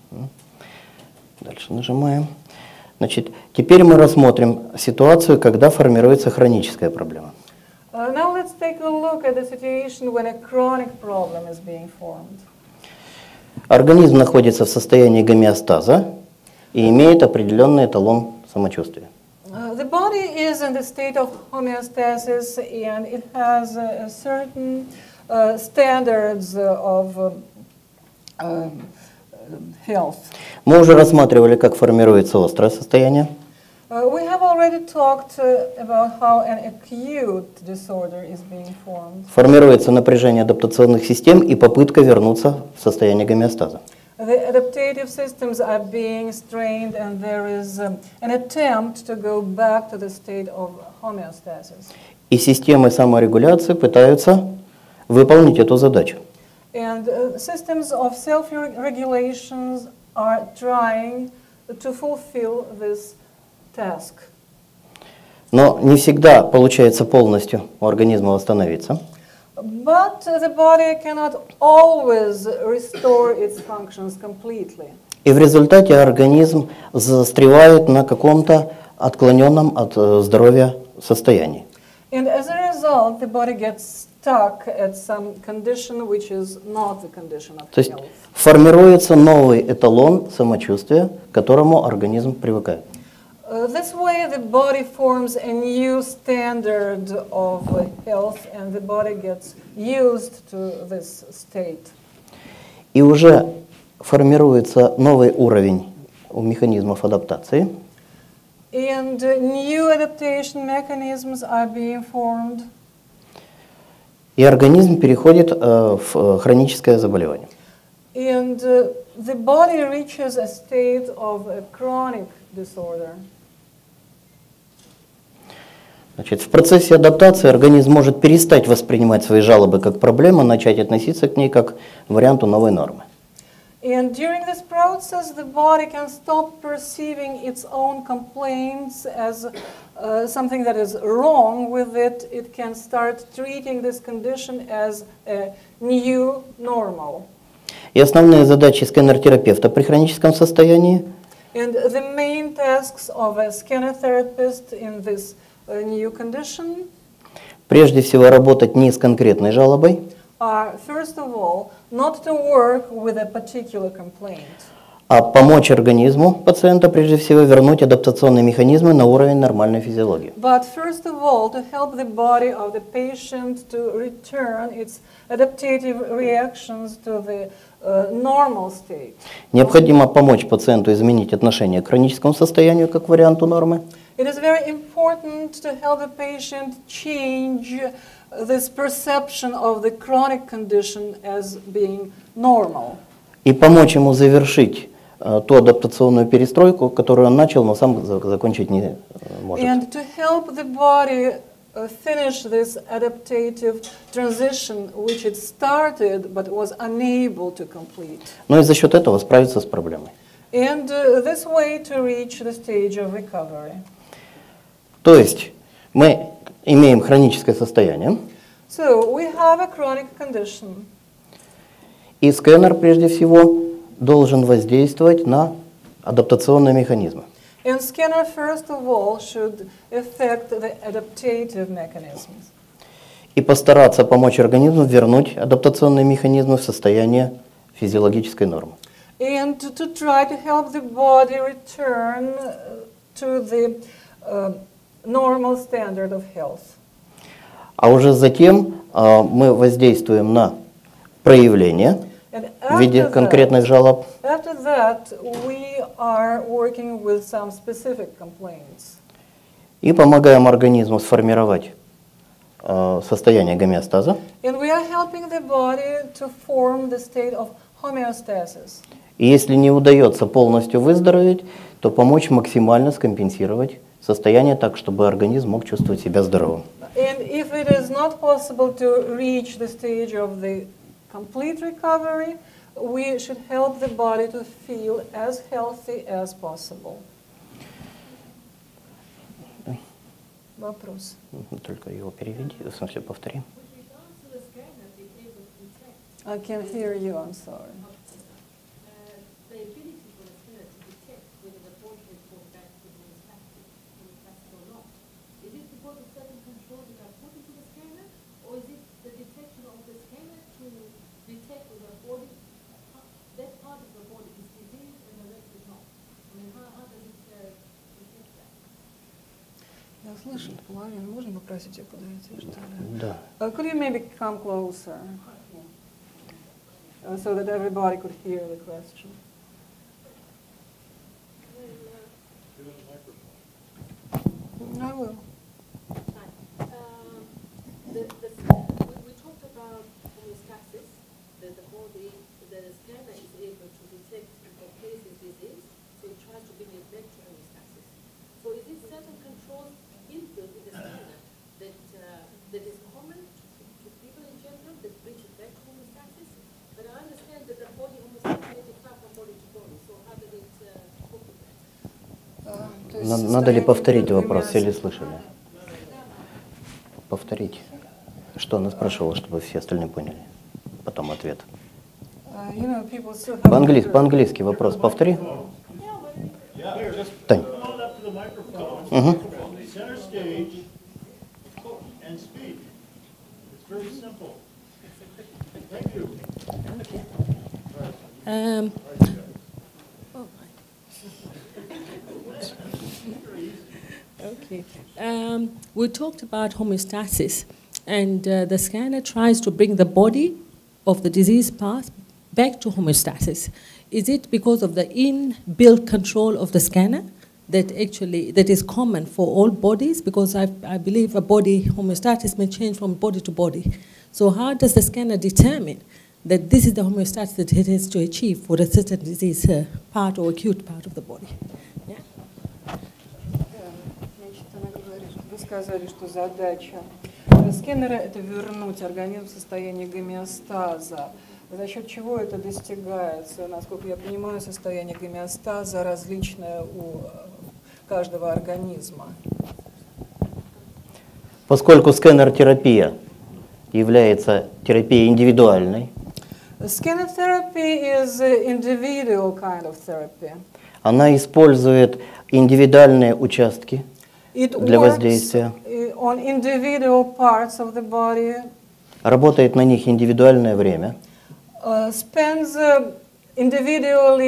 Дальше нажимаем. Значит, теперь мы рассмотрим ситуацию, когда формируется хроническая проблема. Uh, now let's take a look at the situation when a chronic problem is being formed. Организм находится в состоянии гомеостаза и имеет определенный эталон самочувствия. Uh, the body is in the state of homeostasis and it has uh, a certain uh, standards uh, of uh, uh, health. Мы уже рассматривали, как формируется острое состояние. Uh, we have already talked uh, about how an acute disorder is being formed. Формируется напряжение адаптационных систем и попытка вернуться в состояние гомеостаза. The adaptative systems are being strained and there is um, an attempt to go back to the state of homeostasis. И системы саморегуляции пытаются выполнить эту задачу. And uh, systems of self-regulations are trying to fulfill this task. Но не всегда получается полностью у организма восстановиться. But the body cannot always restore its functions completely. И в результате организм застревает на каком-то отклоненном от э, здоровья состоянии. And as a result, the body gets stuck at some condition which is not the condition of То есть health. формируется новый эталон самочувствия, к которому организм привыкает. Uh, this way, the body forms a new standard of uh, health, and the body gets used to this state. И уже формируется новый уровень у механизмов адаптации. And uh, new adaptation mechanisms are being formed, И организм переходит э, в э, хроническое заболевание. and uh, the body reaches a state of a chronic disorder. Значит, в процессе адаптации организм может перестать воспринимать свои жалобы как проблему, начать относиться к ней как к варианту новой нормы. And during this process, the body can stop perceiving its own complaints as uh, something that is wrong with it. It can start treating this condition as a new normal. И основные задачи сканер-терапевта при хроническом состоянии And the main tasks of a scanner therapist in this uh, new condition прежде всего работать не с конкретной жалобой, are, first of all, not to work with a particular complaint, а помочь организму пациента, прежде всего, вернуть адаптационные механизмы на уровень нормальной физиологии. But first of all, to help the body of the patient to return its adaptative reactions to the uh, normal state. Необходимо помочь пациенту изменить отношение к хроническому состоянию как варианту нормы. It is very important to help the patient change this perception of the chronic condition as being normal. И помочь ему завершить э, ту адаптационную перестройку, которую он начал, но сам за- закончить не э, может. And to help the body uh, finish this adaptative transition which it started but was unable to complete. Но и за счет этого справиться с проблемой. And uh, this way to reach the stage of recovery. То есть мы имеем хроническое состояние, So we have a chronic condition. и сканер прежде всего должен воздействовать на адаптационные механизмы. And scanner first of all should affect the adaptative mechanisms. И постараться помочь организму вернуть адаптационные механизмы в состояние физиологической нормы. And to, to try to help the body return uh, to the uh, normal standard of health. А уже затем а, мы воздействуем на проявление And в виде after конкретных that, жалоб, after that, we are working with some specific complaints. и помогаем организму сформировать а, состояние гомеостаза. And we are helping the body to form the state of homeostasis. И если не удается полностью выздороветь, то помочь максимально скомпенсировать состояние так, чтобы организм мог чувствовать себя здоровым. And if it is not possible to reach the stage of the complete recovery, we should help the body to feel as healthy as possible. Вопрос. Только его переведи, в смысле повтори. I can't hear you, I'm sorry. The ability for the scanner to detect whether the body has gone back to homeostasis or not. Is it because of certain controls that are put into the scanner, or is it the detection of the scanner to detect whether the body, that part of the body is diseased and the rest is not? I mean, how, how does it uh, detect that? Я слышу половину. Можно попросить ее подойти, что ли? Да. Uh, could you maybe come closer? Uh, so that everybody could hear the question. I will. Hi. Um, the, the, we, we talked about homeostasis, that the body, the scanner is able to detect if a place is diseased, so it tries to bring it back to homeostasis. So is it certain controls inbuilt in the scanner that, uh, that is common to, to people in general that brings it back to homeostasis? But I understand that the body homeostasis is different from body to body, so how does it uh, cope with that? Uh, то есть На- Надо ли состояние повторить вопрос гомеостаза. или слышали? Повторить. Что она спрашивала, чтобы все остальные поняли? Потом ответ. Uh, you know, people still have По-английски, to- по-английски вопрос повтори. Yeah, just Тань. come on up to the microphone, Мгм. center stage, and speak. It's very simple. Thank you. Um, okay. Um, we talked about homeostasis, and uh, the scanner tries to bring the body of the disease path back to homeostasis. Is it because of the inbuilt control of the scanner that actually that is common for all bodies? Because I, I believe a body homeostasis may change from body to body. So how does the scanner determine that this is the homeostasis that it has to achieve for a certain disease uh, part or acute part of the body? Yeah. Значит, она говорит, что вы сказали, что задача э, сканера – это вернуть организм в состояние гомеостаза. За счет чего это достигается? Насколько я понимаю, состояние гомеостаза различное у э, каждого организма. Поскольку сканер-терапия является терапией индивидуальной, Scanner therapy is an individual kind of therapy. она использует индивидуальные участки It для works воздействия, uh, on individual parts of the body, работает на них индивидуальное время, uh, spends uh, individually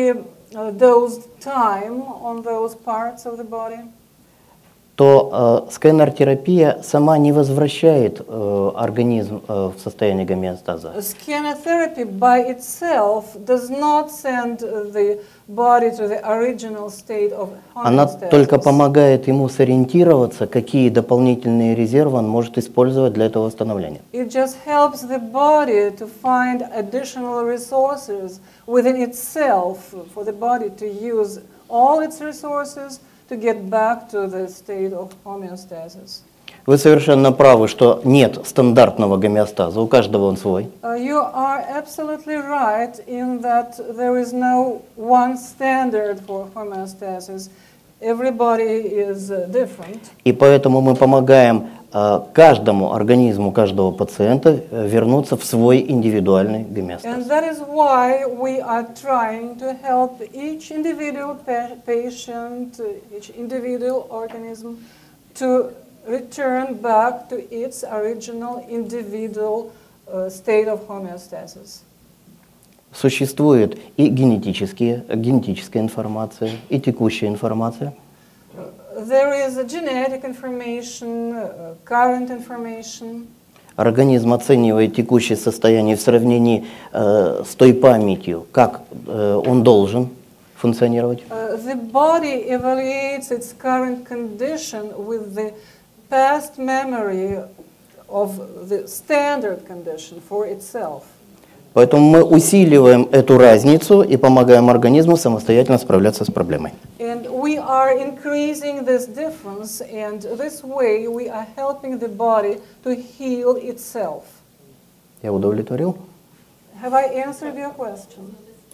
uh, dosed time on those parts of the body, то э, скэнер-терапия сама не возвращает э, организм э, в состояние гомеостаза. scanner therapy by itself does not send the body to the original state of Она только homeostasis. помогает ему сориентироваться, какие дополнительные резервы он может использовать для этого восстановления. It just helps the body to find additional resources within itself for the body to use all its resources to get back to the state of homeostasis. Вы совершенно правы, что нет стандартного гомеостаза, у каждого он свой. Uh, you are absolutely right in that there is no one standard for homeostasis. Everybody is uh, different. И поэтому мы помогаем э, каждому организму каждого пациента э, вернуться в свой индивидуальный гомеостаз. And that is why we are trying to help each individual pa- patient, uh, each individual organism to return back to its original individual uh, state of homeostasis. Существует и генетические, генетическая информация, и текущая информация. There is a genetic information, uh, current information. Организм оценивает текущее состояние в сравнении э, с той памятью, как э, он должен функционировать. Uh, the body evaluates its current condition with the past memory of the standard condition for itself. Поэтому мы усиливаем эту разницу и помогаем организму самостоятельно справляться с проблемой. And we are increasing this difference, and this way we are helping the body to heal itself. Я удовлетворил? Have I answered your question?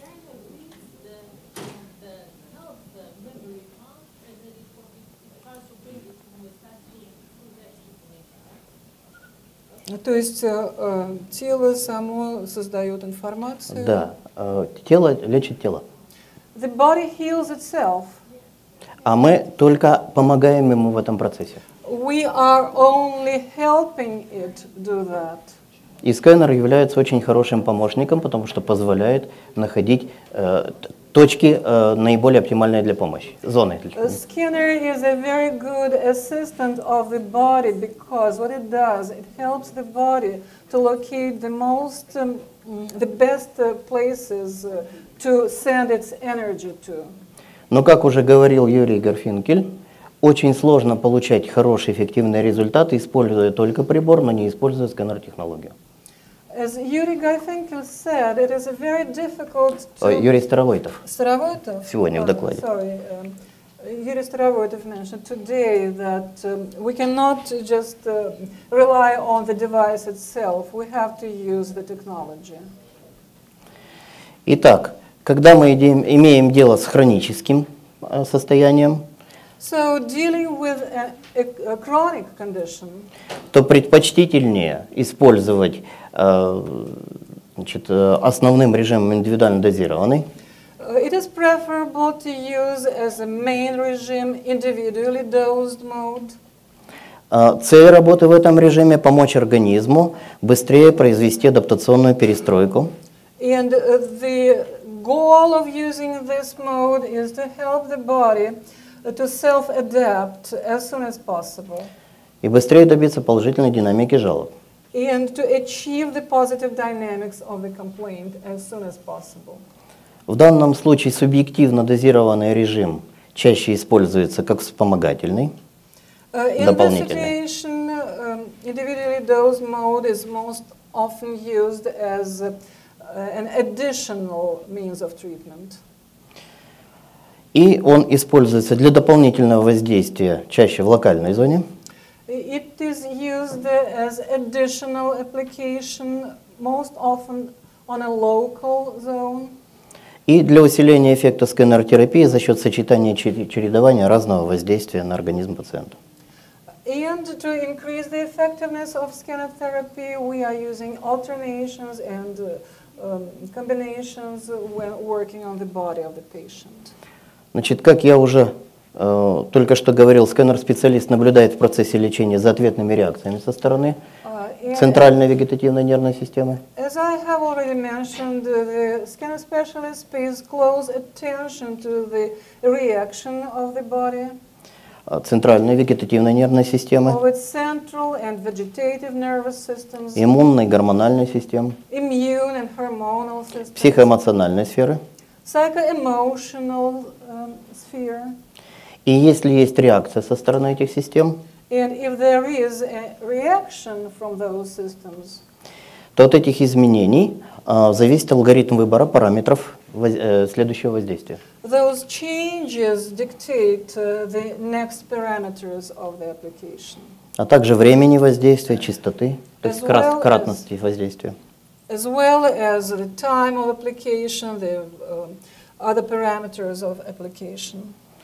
То есть э, э, тело само создает информацию. Да. э, Тело лечит тело. The body heals itself. А мы только помогаем ему в этом процессе. We are only helping it do that. И сканер является очень хорошим помощником, потому что позволяет находить э, т- точки э, наиболее оптимальные для помощи, зоны. A scanner is a very good assistant of the body because what it does, it helps the body to locate the most, um, the best uh, places uh, to send its energy to. Но, как уже говорил Юрий Гарфинкель, очень сложно получать хорошие эффективные результаты, используя только прибор, но не используя сканер-технологию. As Yuri Garfinkel said, it is very difficult Ой, to... Юрий Старовойтов. Старовойтов? Сегодня в Oh, докладе. Sorry. Um, Yuri Staravoitov mentioned today that um, we cannot just uh, rely on the device itself. We have to use the technology. Итак, когда мы идем- имеем дело с хроническим э, состоянием, So dealing with a, a, a chronic condition, то предпочтительнее использовать э, значит, э, основным режимом индивидуально дозированный, uh, it is preferable to use as a main regime individually dosed mode. Э, Цель работы в этом режиме – помочь организму быстрее произвести адаптационную перестройку, And uh, the goal of using this mode is to help the body uh, to self-adapt as soon as possible и быстрее добиться положительной динамики жалоб. and to achieve the positive dynamics of the complaint as soon as possible. В данном случае субъективно дозированный режим чаще используется как вспомогательный, Uh, in this Дополнительный. situation, um, individually dosed mode is most often used as uh, an additional means of treatment. и он используется для дополнительного воздействия чаще в локальной зоне, It is used as additional application most often on a local zone. и для усиления эффекта сканер-терапии за счет сочетания чер- чередования разного воздействия на организм пациента. And to increase the effectiveness of scanner therapy, we are using alternations and uh, um, combinations when working on the body of the patient. Значит, как я уже э, только что говорил, сканер-специалист наблюдает в процессе лечения за ответными реакциями со стороны Uh, центральной вегетативной нервной системы. As I have already mentioned, the skin specialist pays close attention to the reaction of the body, Центральной вегетативной нервной системы, of its central and vegetative nervous systems, иммунной, гормональной системы, immune and hormonal systems, психоэмоциональной сферы. psycho-emotional um, sphere. И если есть реакция со стороны этих систем, And if there is a reaction from those systems, то от этих изменений а, зависит алгоритм выбора параметров воз- э, следующего воздействия. those changes dictate uh, the next parameters of the application, А также времени воздействия, частоты, то есть As крат- well as- кратности воздействия. as well as the time of application, the um, other parameters of application.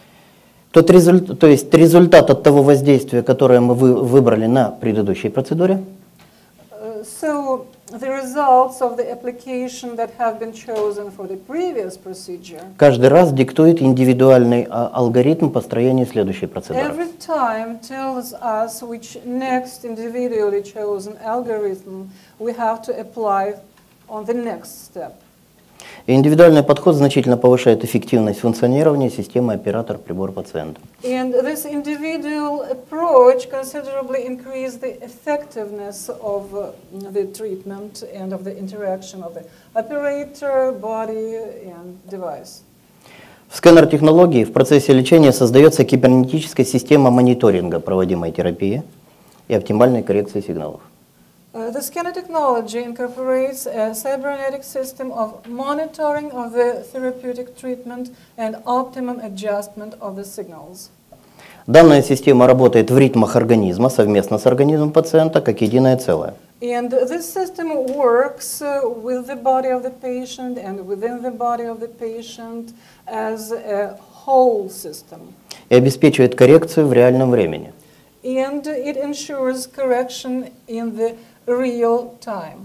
Тот результ- то есть результат от того воздействия, которое мы вы- выбрали на предыдущей процедуре, Uh, so the results of the application that have been chosen for the previous procedure каждый раз диктует индивидуальный а, алгоритм построения следующей процедуры. every time tells us which next individually chosen algorithm we have to apply on the next step. И индивидуальный подход значительно повышает эффективность функционирования системы оператор-прибор-пациент. And this individual approach considerably increases the effectiveness of uh, the treatment and of the interaction of the operator, body, and device. В сканер-технологии в процессе лечения создается кибернетическая система мониторинга проводимой терапии и оптимальной коррекции сигналов. Uh, the scanner technology incorporates a cybernetic system of monitoring of the therapeutic treatment and optimum adjustment of the signals. Данная система работает в ритмах организма совместно с организмом пациента как единое целое. And this system works uh, with the body of the patient and within the body of the patient as a whole system. И обеспечивает коррекцию в реальном времени. And it ensures correction in the real time.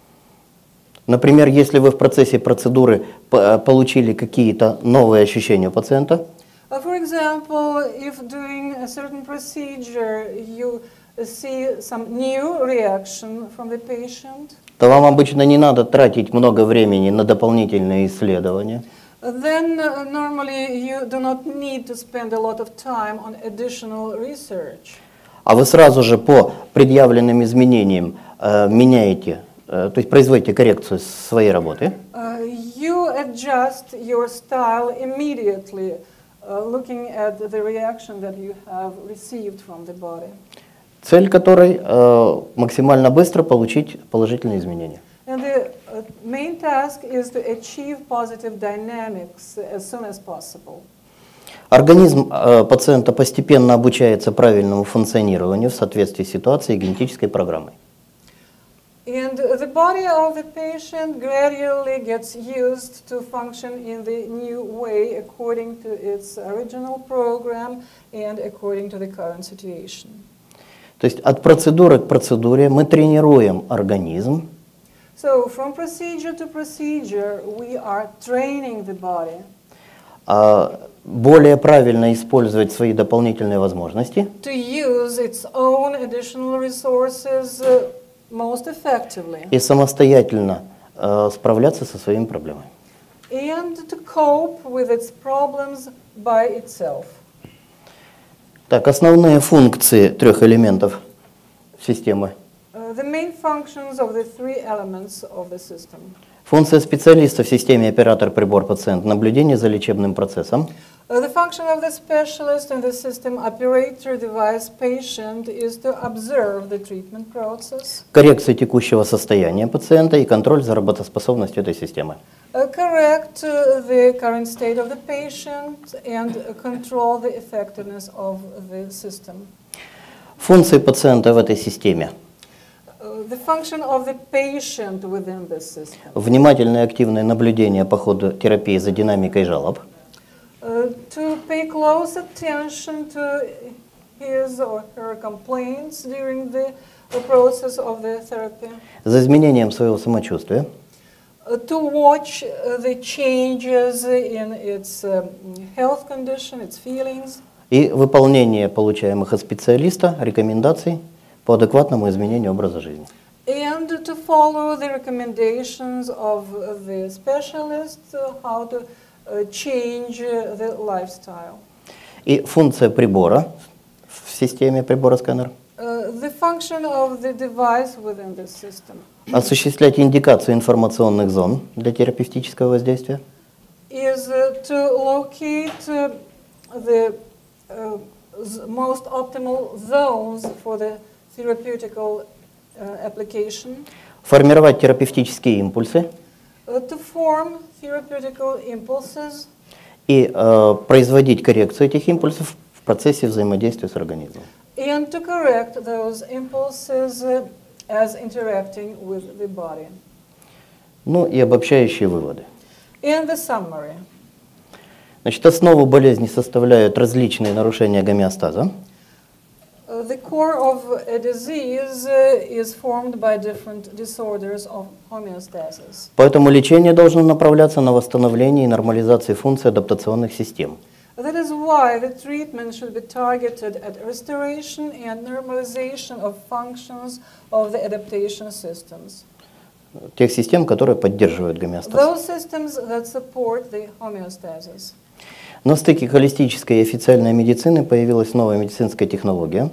Например, если вы в процессе процедуры п- получили какие-то новые ощущения у пациента, Uh, for example, if doing a certain procedure you see some new reaction from the patient, то вам обычно не надо тратить много времени на дополнительные исследования. then uh, normally you do not need to spend a lot of time on additional research. А вы сразу же по предъявленным изменениям э, меняете, э, то есть производите коррекцию своей работы, Uh, you adjust your style immediately, uh, looking at the reaction that you have received from the body. цель которой э, максимально быстро получить положительные изменения. And the uh, main task is to achieve positive dynamics as soon as possible. Организм э, пациента постепенно обучается правильному функционированию в соответствии с ситуацией и генетической программой. And the body of the patient gradually gets used to function in the new way according to its original program and according to the current situation. То есть от процедуры к процедуре мы тренируем организм, So from procedure to procedure, we are training the body а, более правильно использовать свои дополнительные возможности to use its own additional resources uh, most effectively и самостоятельно э, справляться со своими проблемами. and to cope with its problems by itself. Так, основные функции трех элементов системы. Uh, the main functions of the three elements of the system. Функция специалиста в системе оператор-прибор-пациент – наблюдение за лечебным процессом. Uh, the function of the specialist in the system operator device patient is to observe the treatment process, Коррекция текущего состояния пациента и контроль за работоспособностью этой системы. uh, correct uh, the current state of the patient, and uh, control the effectiveness of the system. Функции пациента в этой системе Uh, the function of the patient within this system. – внимательное и активное наблюдение по ходу терапии за динамикой жалоб, Uh, to pay close attention to his or her complaints during the uh, process of the therapy. за изменением своего самочувствия, Uh, to watch uh, the changes in its um, health condition, its feelings, и выполнение получаемых от специалиста рекомендаций по адекватному изменению образа жизни. and to follow the recommendations of the specialists uh, how to uh, change uh, the lifestyle. И функция прибора в системе прибора-сканер Uh, the function of the device within this system осуществлять индикацию информационных зон для терапевтического воздействия, is uh, to locate uh, the uh, z- most optimal zones for the therapeutical uh, application, формировать терапевтические импульсы uh, to form therapeutical impulses, и э, производить коррекцию этих импульсов в процессе взаимодействия с организмом. and to correct those impulses uh, as interacting with the body. Ну и обобщающие выводы. In the summary, Значит, основу болезни составляют различные нарушения гомеостаза, uh, the core of a disease uh, is formed by different disorders of homeostasis. поэтому лечение должно направляться на восстановление и нормализацию функций адаптационных систем. That is why the treatment should be targeted at restoration and normalization of functions of the adaptation systems. Тех систем, которые поддерживают гомеостаз. Those systems that support the homeostasis. На стыке холистической и официальной медицины появилась новая медицинская технология,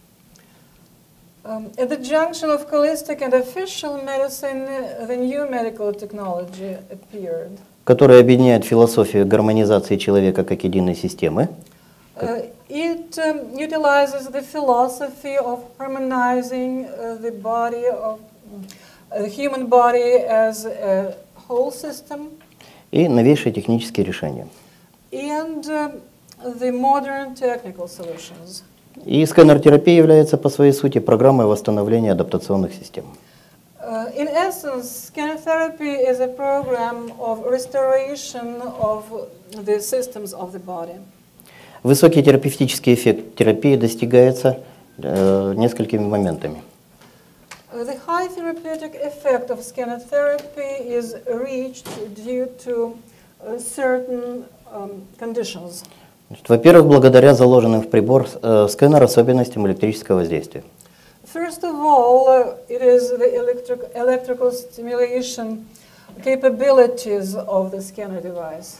Um, at the junction of holistic and official medicine, uh, the new medical technology appeared. которая объединяет философию гармонизации человека как единой системы, Uh, it um, utilizes the philosophy of harmonizing uh, the body of uh, the human body as a whole system и новейшие технические решения. and uh, the modern technical solutions. И сканер-терапия является по своей сути программой восстановления адаптационных систем. Uh, in essence, scanner therapy is a program of restoration of the systems of the body. Высокий терапевтический эффект терапии достигается э, несколькими моментами. Uh, the high therapeutic effect of scanner therapy is reached due to uh, certain um, conditions. Значит, во-первых, благодаря заложенным в прибор э, сканер особенностям электрического воздействия. First of all, uh, it is the electric, electrical stimulation capabilities of the scanner device.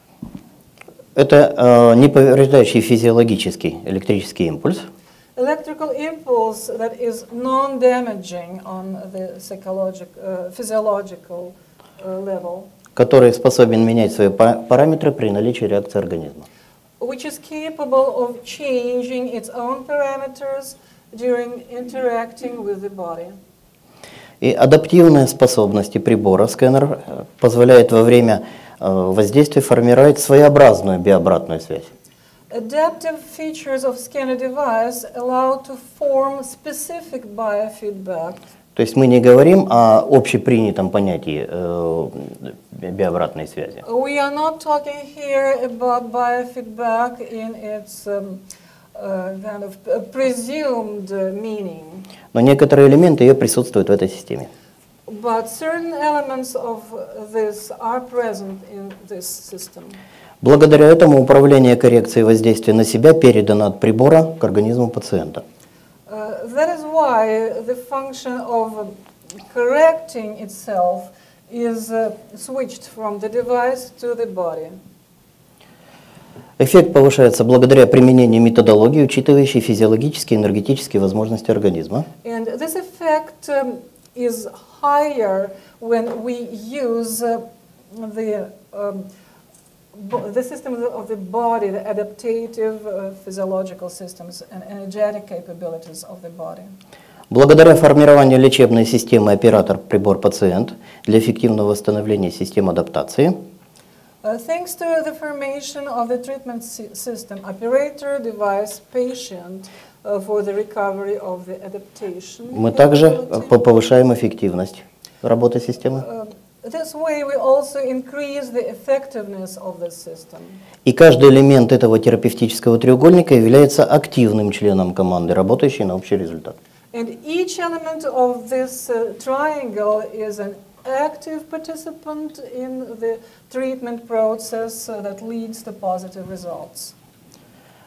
Это э, неповреждающий физиологический электрический импульс, Electrical impulse that is non-damaging on the psychologic, uh, physiological uh, level, который способен менять свои па- параметры при наличии реакции организма. which is capable of changing its own parameters during interacting with the body. И адаптивные способности прибора сканер э, позволяет во время э, воздействия формировать своеобразную биобратную связь. Adaptive features of scanner device allow to form specific biofeedback. То есть мы не говорим о общепринятом понятии э, биобратной связи. We are not talking here about biofeedback in its um, uh, kind of uh, presumed uh, meaning, Но некоторые элементы ее присутствуют в этой системе. but certain elements of this are present in this system. Благодаря этому управление коррекцией воздействия на себя передано от прибора к организму пациента. Uh, that is why the function of um, correcting itself is uh, switched from the device to the body. Эффект повышается благодаря применению методологии, учитывающей физиологические и энергетические возможности организма. And this effect um, is higher when we use uh, the, um, bo- the systems of the body, the adaptative uh, physiological systems and energetic capabilities of the body. Благодаря формированию лечебной системы оператор-прибор-пациент для эффективного восстановления системы адаптации, Uh, thanks to the formation of the treatment sy- system, operator, device, patient, uh, for the recovery of the adaptation. мы также capability. по- повышаем эффективность работы системы. Uh, this way we also increase the effectiveness of the system. И каждый элемент этого терапевтического треугольника является активным членом команды, работающей на общий результат. And each element of this uh, triangle is an active participant in the treatment process uh, that leads to positive results.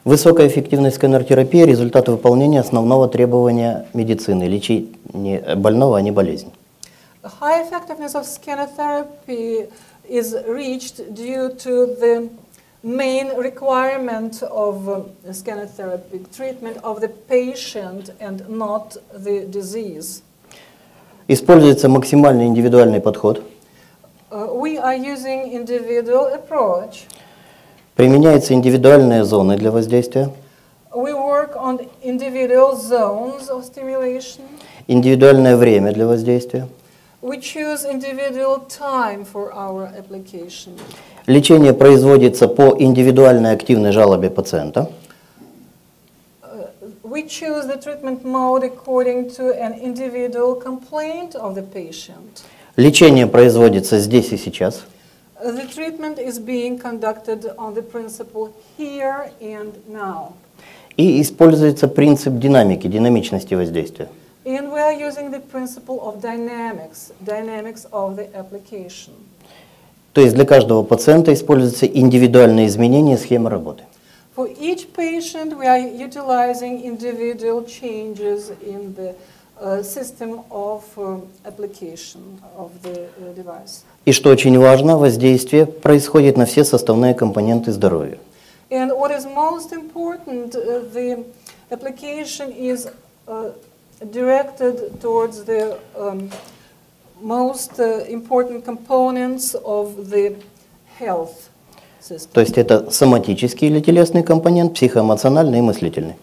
Высокая эффективность сканер-терапии – результат выполнения основного требования медицины – лечить не больного, а не болезнь. The high effectiveness of scanner therapy is reached due to the main requirement of uh, scanner therapy, treatment of the patient and not the disease. Используется максимально индивидуальный подход. Uh, we are using individual approach. Применяются индивидуальные зоны для воздействия. We work on individual zones of stimulation. Индивидуальное время для воздействия. We choose individual time for our application. Лечение производится по индивидуальной активной жалобе пациента. Uh, we choose the treatment mode according to an individual complaint of the patient. Лечение производится здесь и сейчас. Uh, the treatment is being conducted on the principle here and now. И используется принцип динамики, динамичности воздействия. And we are using the principle of dynamics, dynamics of the application. То есть для каждого пациента используются индивидуальные изменения схемы работы. For each patient, we are utilizing individual changes in the uh, system of uh, application of the uh, device. И что очень важно, воздействие происходит на все составные компоненты здоровья. And what is most important, uh, the application is uh, directed towards the um, most uh, important components of the health system. То есть это соматический или телесный компонент, психоэмоциональный и мыслительный.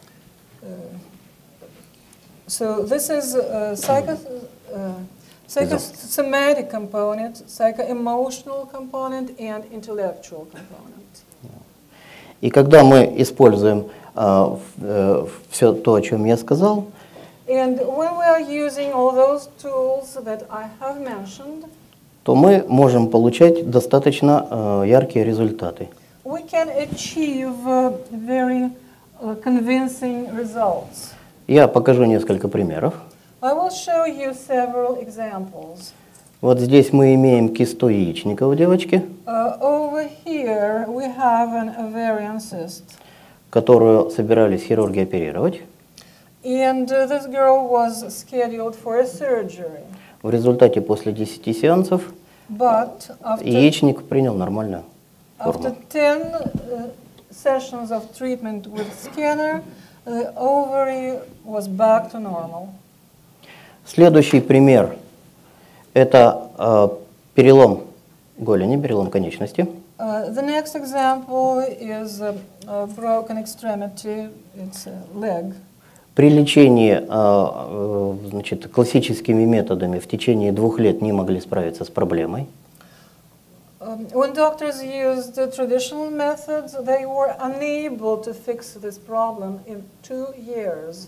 So this is uh, psycho, uh, psychosomatic component, psycho-emotional component, and intellectual component. И когда мы используем uh, uh, все то, о чем я сказал, And when we are using all those tools that I have mentioned, то мы можем получать достаточно uh, яркие результаты. we can achieve uh, very uh, convincing results. Я покажу несколько примеров. I will show you several examples. Вот здесь мы имеем кисту яичника у девочки, Uh, over here we have an ovarian cyst. которую собирались хирурги оперировать. And uh, this girl was scheduled for a surgery. В результате после десяти сеансов But after, яичник принял нормальную after форму. ten uh, sessions of treatment with scanner, the ovary was back to normal. Следующий пример – это э, перелом голени, перелом конечности. Uh, the next example is a, a broken extremity, it's a leg. При лечении э, э, значит, классическими методами в течение двух лет не могли справиться с проблемой. Um, when doctors used the traditional methods, they were unable to fix this problem in two years.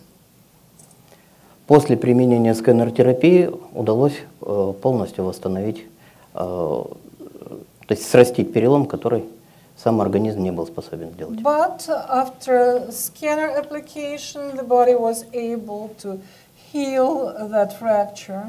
После применения сканер-терапии удалось э, полностью восстановить, э, то есть срастить перелом, который сам организм не был способен сделать. But after scanner application, the body was able to heal that fracture.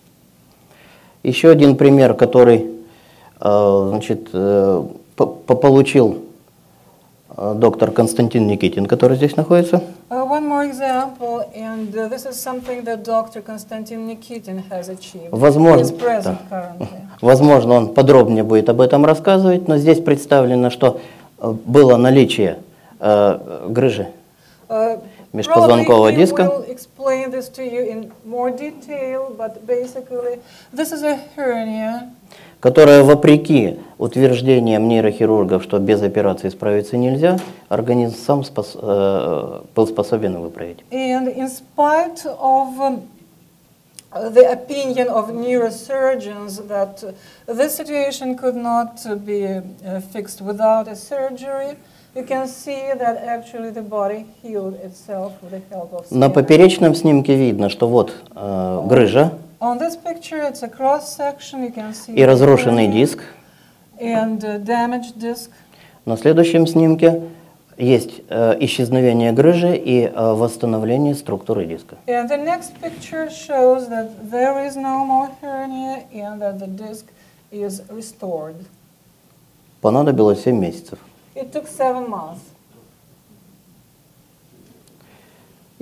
Еще один пример, который э, значит, э, по- по- получил э, доктор Константин Никитин, который здесь находится. Uh, one more example, and uh, this is something that Doctor Konstantin Nikitin has achieved. Возможно, He is present да. currently. Возможно, он подробнее будет об этом рассказывать, но здесь представлено, что э, было наличие э, грыжи Uh, межпозвонкового probably he диска. will explain this to you in more detail, but basically, this is a hernia. Которая, вопреки утверждениям нейрохирургов, что без операции справиться нельзя, организм сам спос, э, был способен выправить. And in spite of um, the opinion of neurosurgeons that uh, this situation could not uh, be uh, fixed without a surgery, you can see that actually the body healed itself with the help of На scanner. поперечном снимке видно, что вот э, грыжа On this picture, it's a cross section. You can see и the разрушенный hernia диск. and uh, damaged disc. На следующем снимке есть э, исчезновение грыжи и э, восстановление структуры диска. And the next picture shows that there is no more hernia and that the disc is restored. Понадобилось семь месяцев. It took seven months.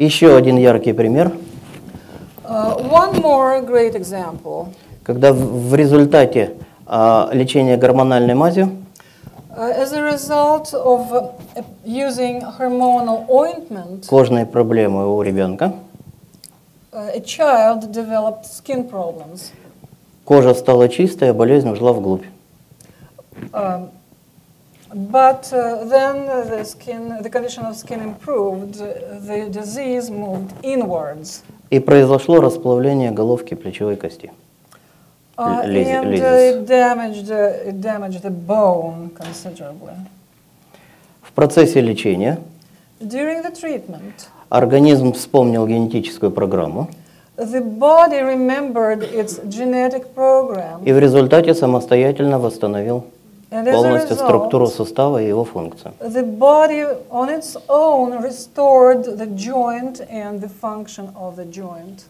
Еще один яркий пример, Uh, one more great example. когда в, в результате а, лечения гормональной мазью Uh, as a result of uh, using hormonal ointment, кожные проблемы у ребенка, uh, a child developed skin problems. кожа стала чистой, а болезнь ушла вглубь. Um, but uh, then the skin, the condition of skin improved, the disease moved inwards. И произошло расплавление головки плечевой кости. Uh, Лизи- and uh, лизис. it damaged, uh, it damaged the bone considerably. В процессе лечения During the treatment, организм вспомнил генетическую программу the body remembered its genetic program, и в результате самостоятельно восстановил and as a полностью структуру result, сустава и его функцию. the body on its own restored the joint and the function of the joint.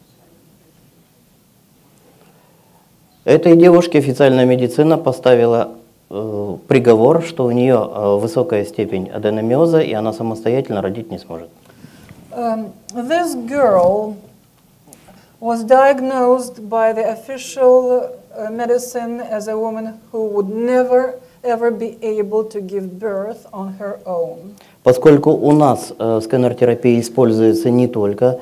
Этой девушке официальная медицина поставила э, приговор, что у нее э, высокая степень аденомиоза, и она самостоятельно родить не сможет. Um, this girl was diagnosed by the official uh, medicine as a woman who would never ever be able to give birth on her own. Поскольку у нас э, сканер-терапия используется не только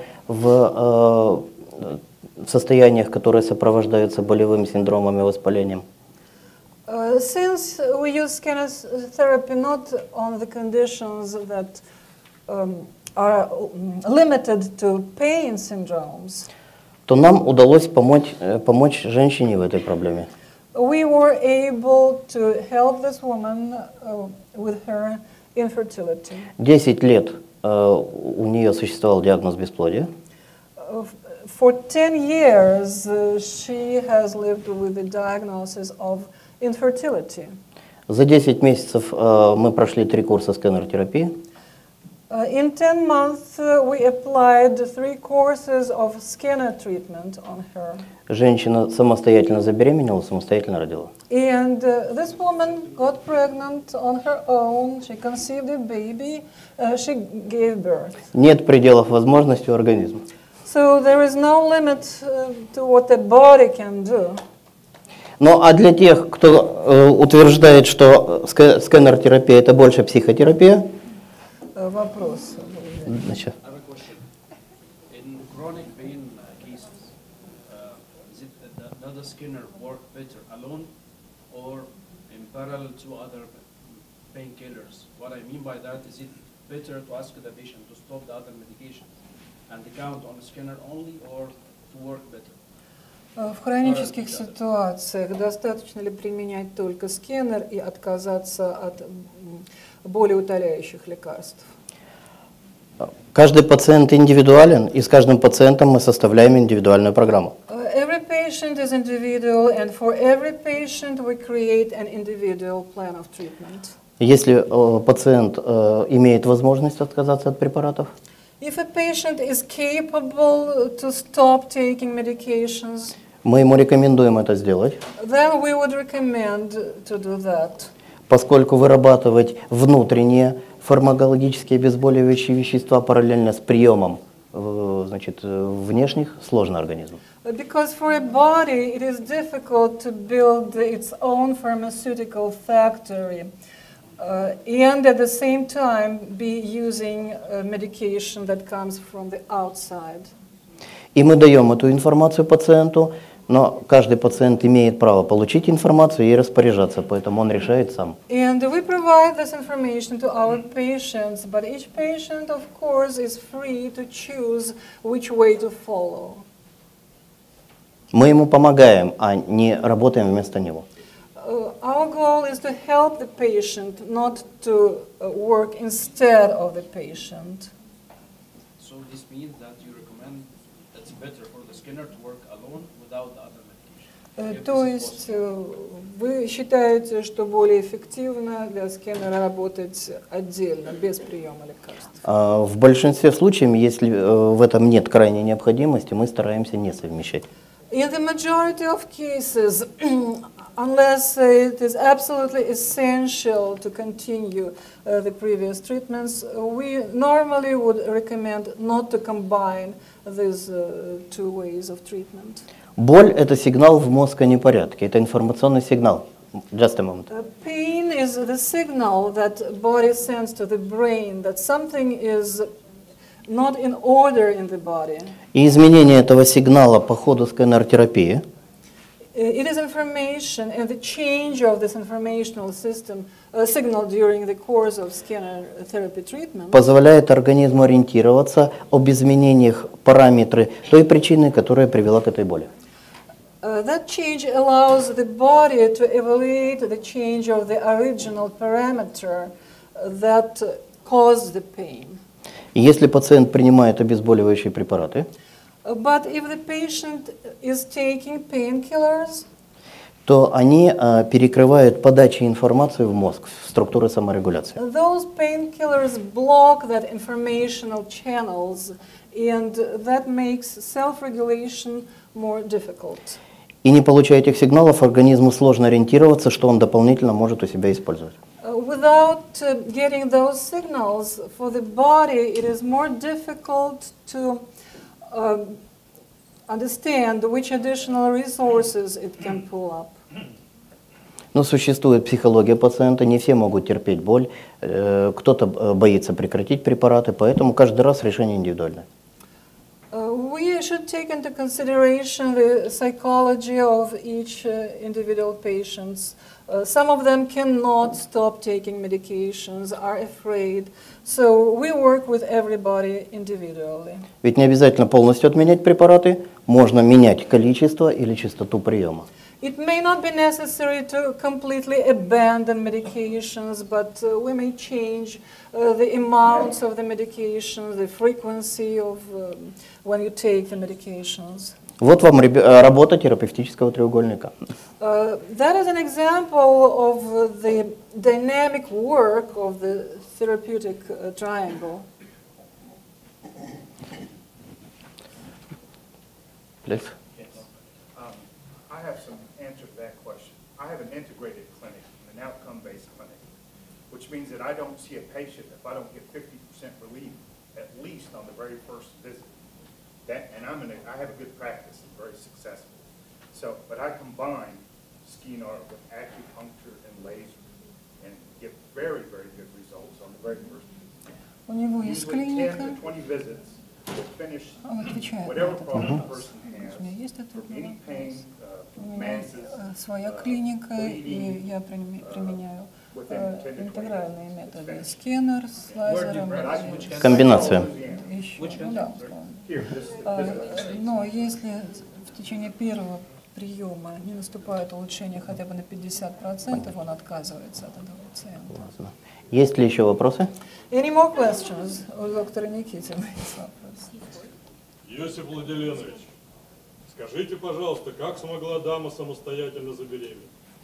в, э, в состояниях, которые сопровождаются болевым синдромом и воспалением, Uh, since we use scanner therapy not on the conditions that um, are mm, limited to pain syndromes, то нам удалось помочь, э, помочь женщине в этой проблеме. we were able to help this woman uh, with her infertility. Десять лет э, у нее существовал диагноз бесплодия. Uh, for ten years, uh, she has lived with the diagnosis of infertility. За десять месяцев э, мы прошли три курса сканер-терапии. Uh, in ten months, uh, we applied three courses of scanner treatment on her. Женщина самостоятельно забеременела, самостоятельно родила. And uh, this woman got pregnant on her own. She conceived a baby. Uh, she gave birth. Нет пределов возможностей у организма. So there is no limit uh, to what the body can do. Ну а для тех, кто э, утверждает, что ска- сканер-терапия это больше психотерапия, Uh, вопрос. значит, I have a question. In chronic pain uh, cases, uh, is it that does the scanner work better alone or in parallel to other painkillers? What I mean by that is it better to ask the patient to stop the other medications and count on the scanner only, or to work better? Uh, В хронических ситуациях достаточно ли применять только сканер и отказаться от м, болеутоляющих лекарств? каждый пациент индивидуален, и с каждым пациентом мы составляем индивидуальную программу. Uh, every patient is individual, and for every patient we create an individual plan of treatment. Если э, пациент э, имеет возможность отказаться от препаратов, If a patient is capable to stop taking medications, мы ему рекомендуем это сделать, then we would recommend to do that. поскольку вырабатывать внутренние фармакологические обезболивающие вещества параллельно с приемом э, значит, э, внешних сложно организму. Because for a body it is difficult to build its own pharmaceutical factory uh, and at the same time be using uh, medication that comes from the outside. И мы даем эту информацию пациенту, но каждый пациент имеет право получить информацию и распоряжаться, поэтому он решает сам. And we provide this information to our patients, but each patient, of course, is free to choose which way to follow. Мы ему помогаем, а не работаем вместо него. Uh, our goal is to help the patient, not to uh, work instead of the patient. So this means that you recommend it's better for the scanner to work alone without the other medication. Uh, If То this is есть possible. э, вы считаете, что более эффективно для сканера работать отдельно, без приема лекарств? А в большинстве случаев, если э, в этом нет крайней необходимости, мы стараемся не совмещать. In the majority of cases, unless it is absolutely essential to continue uh, the previous treatments, we normally would recommend not to combine these uh, two ways of treatment. Боль – это сигнал в мозг о непорядке, это информационный сигнал. Just a moment. Uh, pain is the signal that body sends to the brain that something is not in order in the body. И изменение этого сигнала по ходу сканер-терапии It is information, and the change of this informational system uh, signal during the course of scanner therapy treatment позволяет организму ориентироваться об изменениях параметры той причины, которая привела к этой боли. Uh, that change allows the body to evaluate the change of the original parameter uh, that uh, caused the pain. И если пациент принимает обезболивающие препараты, Uh, but if the patient is taking painkillers, то они а, перекрывают подачу информации в мозг, в структуры саморегуляции. those painkillers block that informational channels, and that makes self-regulation more difficult. И не получая этих сигналов, организму сложно ориентироваться, что он дополнительно может у себя использовать. Uh, without uh, getting those signals for the body, it is more difficult to um, understand which additional resources it can pull up. Но существует психология пациента, не все могут терпеть боль, э, кто-то боится прекратить препараты, поэтому каждый раз решение индивидуальное. Uh, we should take into consideration the psychology of each uh, individual patients. Uh, some of them cannot stop taking medications, are afraid, so we work with everybody individually. Ведь не обязательно полностью отменять препараты, можно менять количество или частоту приема. It may not be necessary to completely abandon medications, but uh, we may change uh, the amounts of the medications, the frequency of um, when you take the medications. Вот вам ребя- работа терапевтического треугольника. Uh, that is an example of the dynamic work of the therapeutic uh, triangle. Please. Yes. Um, I have some answer to that question. I have an integrated clinic, an outcome-based clinic, which means that I don't see a patient if I don't get fifty percent relief, at least on the very first visit. That, and I'm in a, I have a good practice, I'm very successful. So, but I combine Skenar with acupuncture and laser and get very, very good results on the very first visit. У него есть Usually ten клиника. to twenty visits will finish Он отвечает на whatever этот problem the вопрос. person У меня есть has, ответ from на any pain, вопрос. uh, У меня masses, э, своя uh, клиника, и bleeding, я приме- применяю within э, ten to twenty интегральные visits. методы. It's finished. Сканер с лазером. But I- и Комбинация. еще. Which Ну да, сказал. Here, this, А, this, Но если в течение первого приема не наступает улучшение хотя бы на пятьдесят процентов, он отказывается от этого пациента. Есть ли еще вопросы? Any more questions? У доктора Никитина есть вопрос. Иосиф Владиленович, скажите, пожалуйста, как смогла дама самостоятельно забеременеть?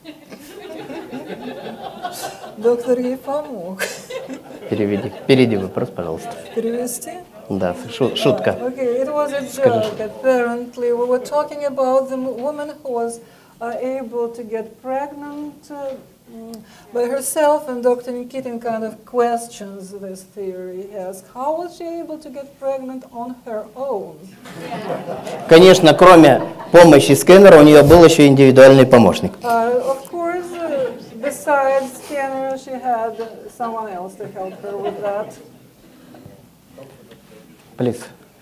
Доктор ей помог. Переведи, переведи вопрос, пожалуйста. Перевести? Да, шу- шутка. Okay, it was a joke. Apparently, we were talking about the woman who was uh, able to get pregnant uh, mm, by herself, and Doctor Nikitin kind of questions this theory. He asks, how was she able to get pregnant on her own? Конечно, кроме помощи сканера, у нее был еще индивидуальный помощник. Uh, of course, uh, besides scanner, she had someone else to help her with that. Please.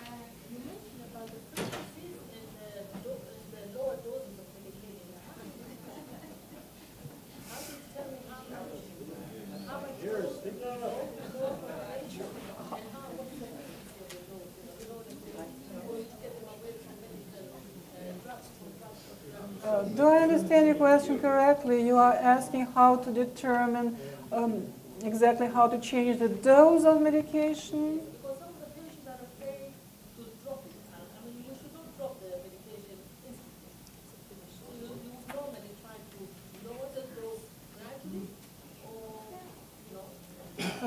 Uh, do I understand your question correctly? You are asking how to determine um, exactly how to change the dose of medication? Because some of the patients are afraid to drop it. I mean, you should not drop the medication instantly. So you, you would normally try to lower the dose gradually, or, you know. Uh, Многие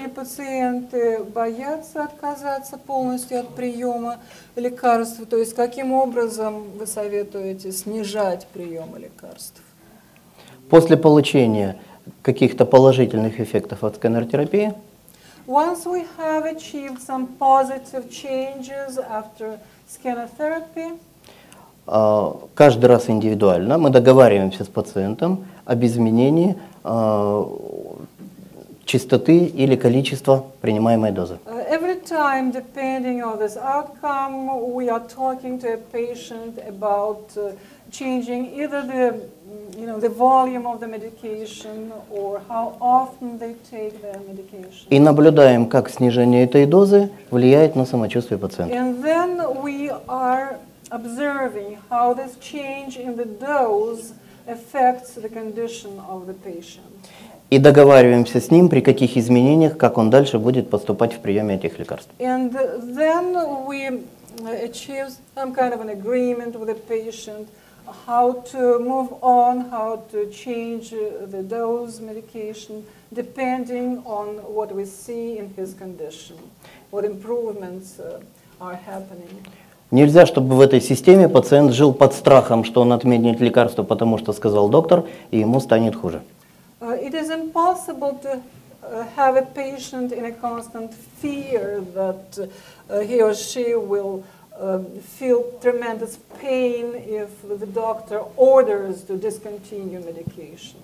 пациенты боятся отказаться полностью от приема лекарств? То есть каким образом вы советуете снижать прием лекарств? После получения каких-то положительных эффектов от сканер-терапии, Once we have achieved some positive changes after scanner therapy, а, каждый раз индивидуально мы договариваемся с пациентом об изменении а, частоты или количества принимаемой дозы. uh, every time, depending on this outcome, we are talking to a patient about uh, changing either the, you know, the volume of the medication or how often they take their medication. И наблюдаем, как снижение этой дозы влияет на самочувствие пациента. And then we are observing how this change in the dose affects the condition of the patient. И договариваемся с ним, при каких изменениях, как он дальше будет поступать в приеме этих лекарств. And then we achieve some kind of an agreement with the patient how to move on, how to change the dose medication depending on what we see in his condition, what improvements uh, are happening. Нельзя, чтобы в этой системе пациент жил под страхом, что он отменит лекарство, потому что сказал доктор, и ему станет хуже. Uh, it is impossible to uh, have a patient in a constant fear that uh, he or she will um, feel tremendous pain if the doctor orders to discontinue medication.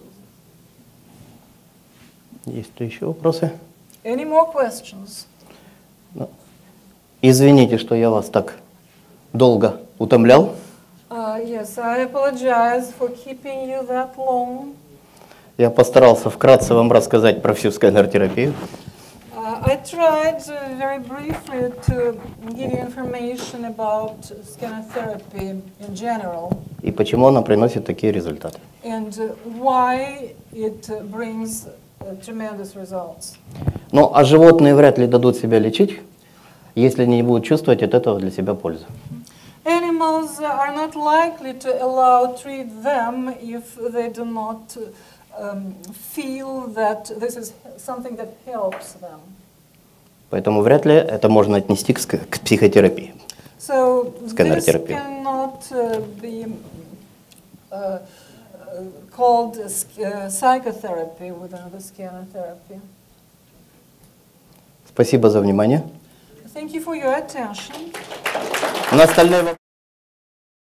Есть ли еще вопросы? Any more questions? Ну, извините, что я вас так долго утомлял. Uh, yes, I apologize for keeping you that long. Я постарался вкратце вам рассказать про всю сканер-терапию. Uh, I tried uh, very briefly to give you information about scanner therapy in general И почему она приносит такие результаты. and uh, why it uh, brings uh, tremendous results. Ну, а животные вряд ли дадут себя лечить, если они не будут чувствовать от этого для себя пользу. Animals are not likely to allow treat them if they do not um, feel that this is something that helps them. Поэтому вряд ли это можно отнести к, ск- к психотерапии. So this Scanner-терапия. cannot uh, be uh, uh, called uh, sc- uh, psychotherapy within the scanner therapy. Спасибо за внимание. Thank you for your attention. На остальные вопросы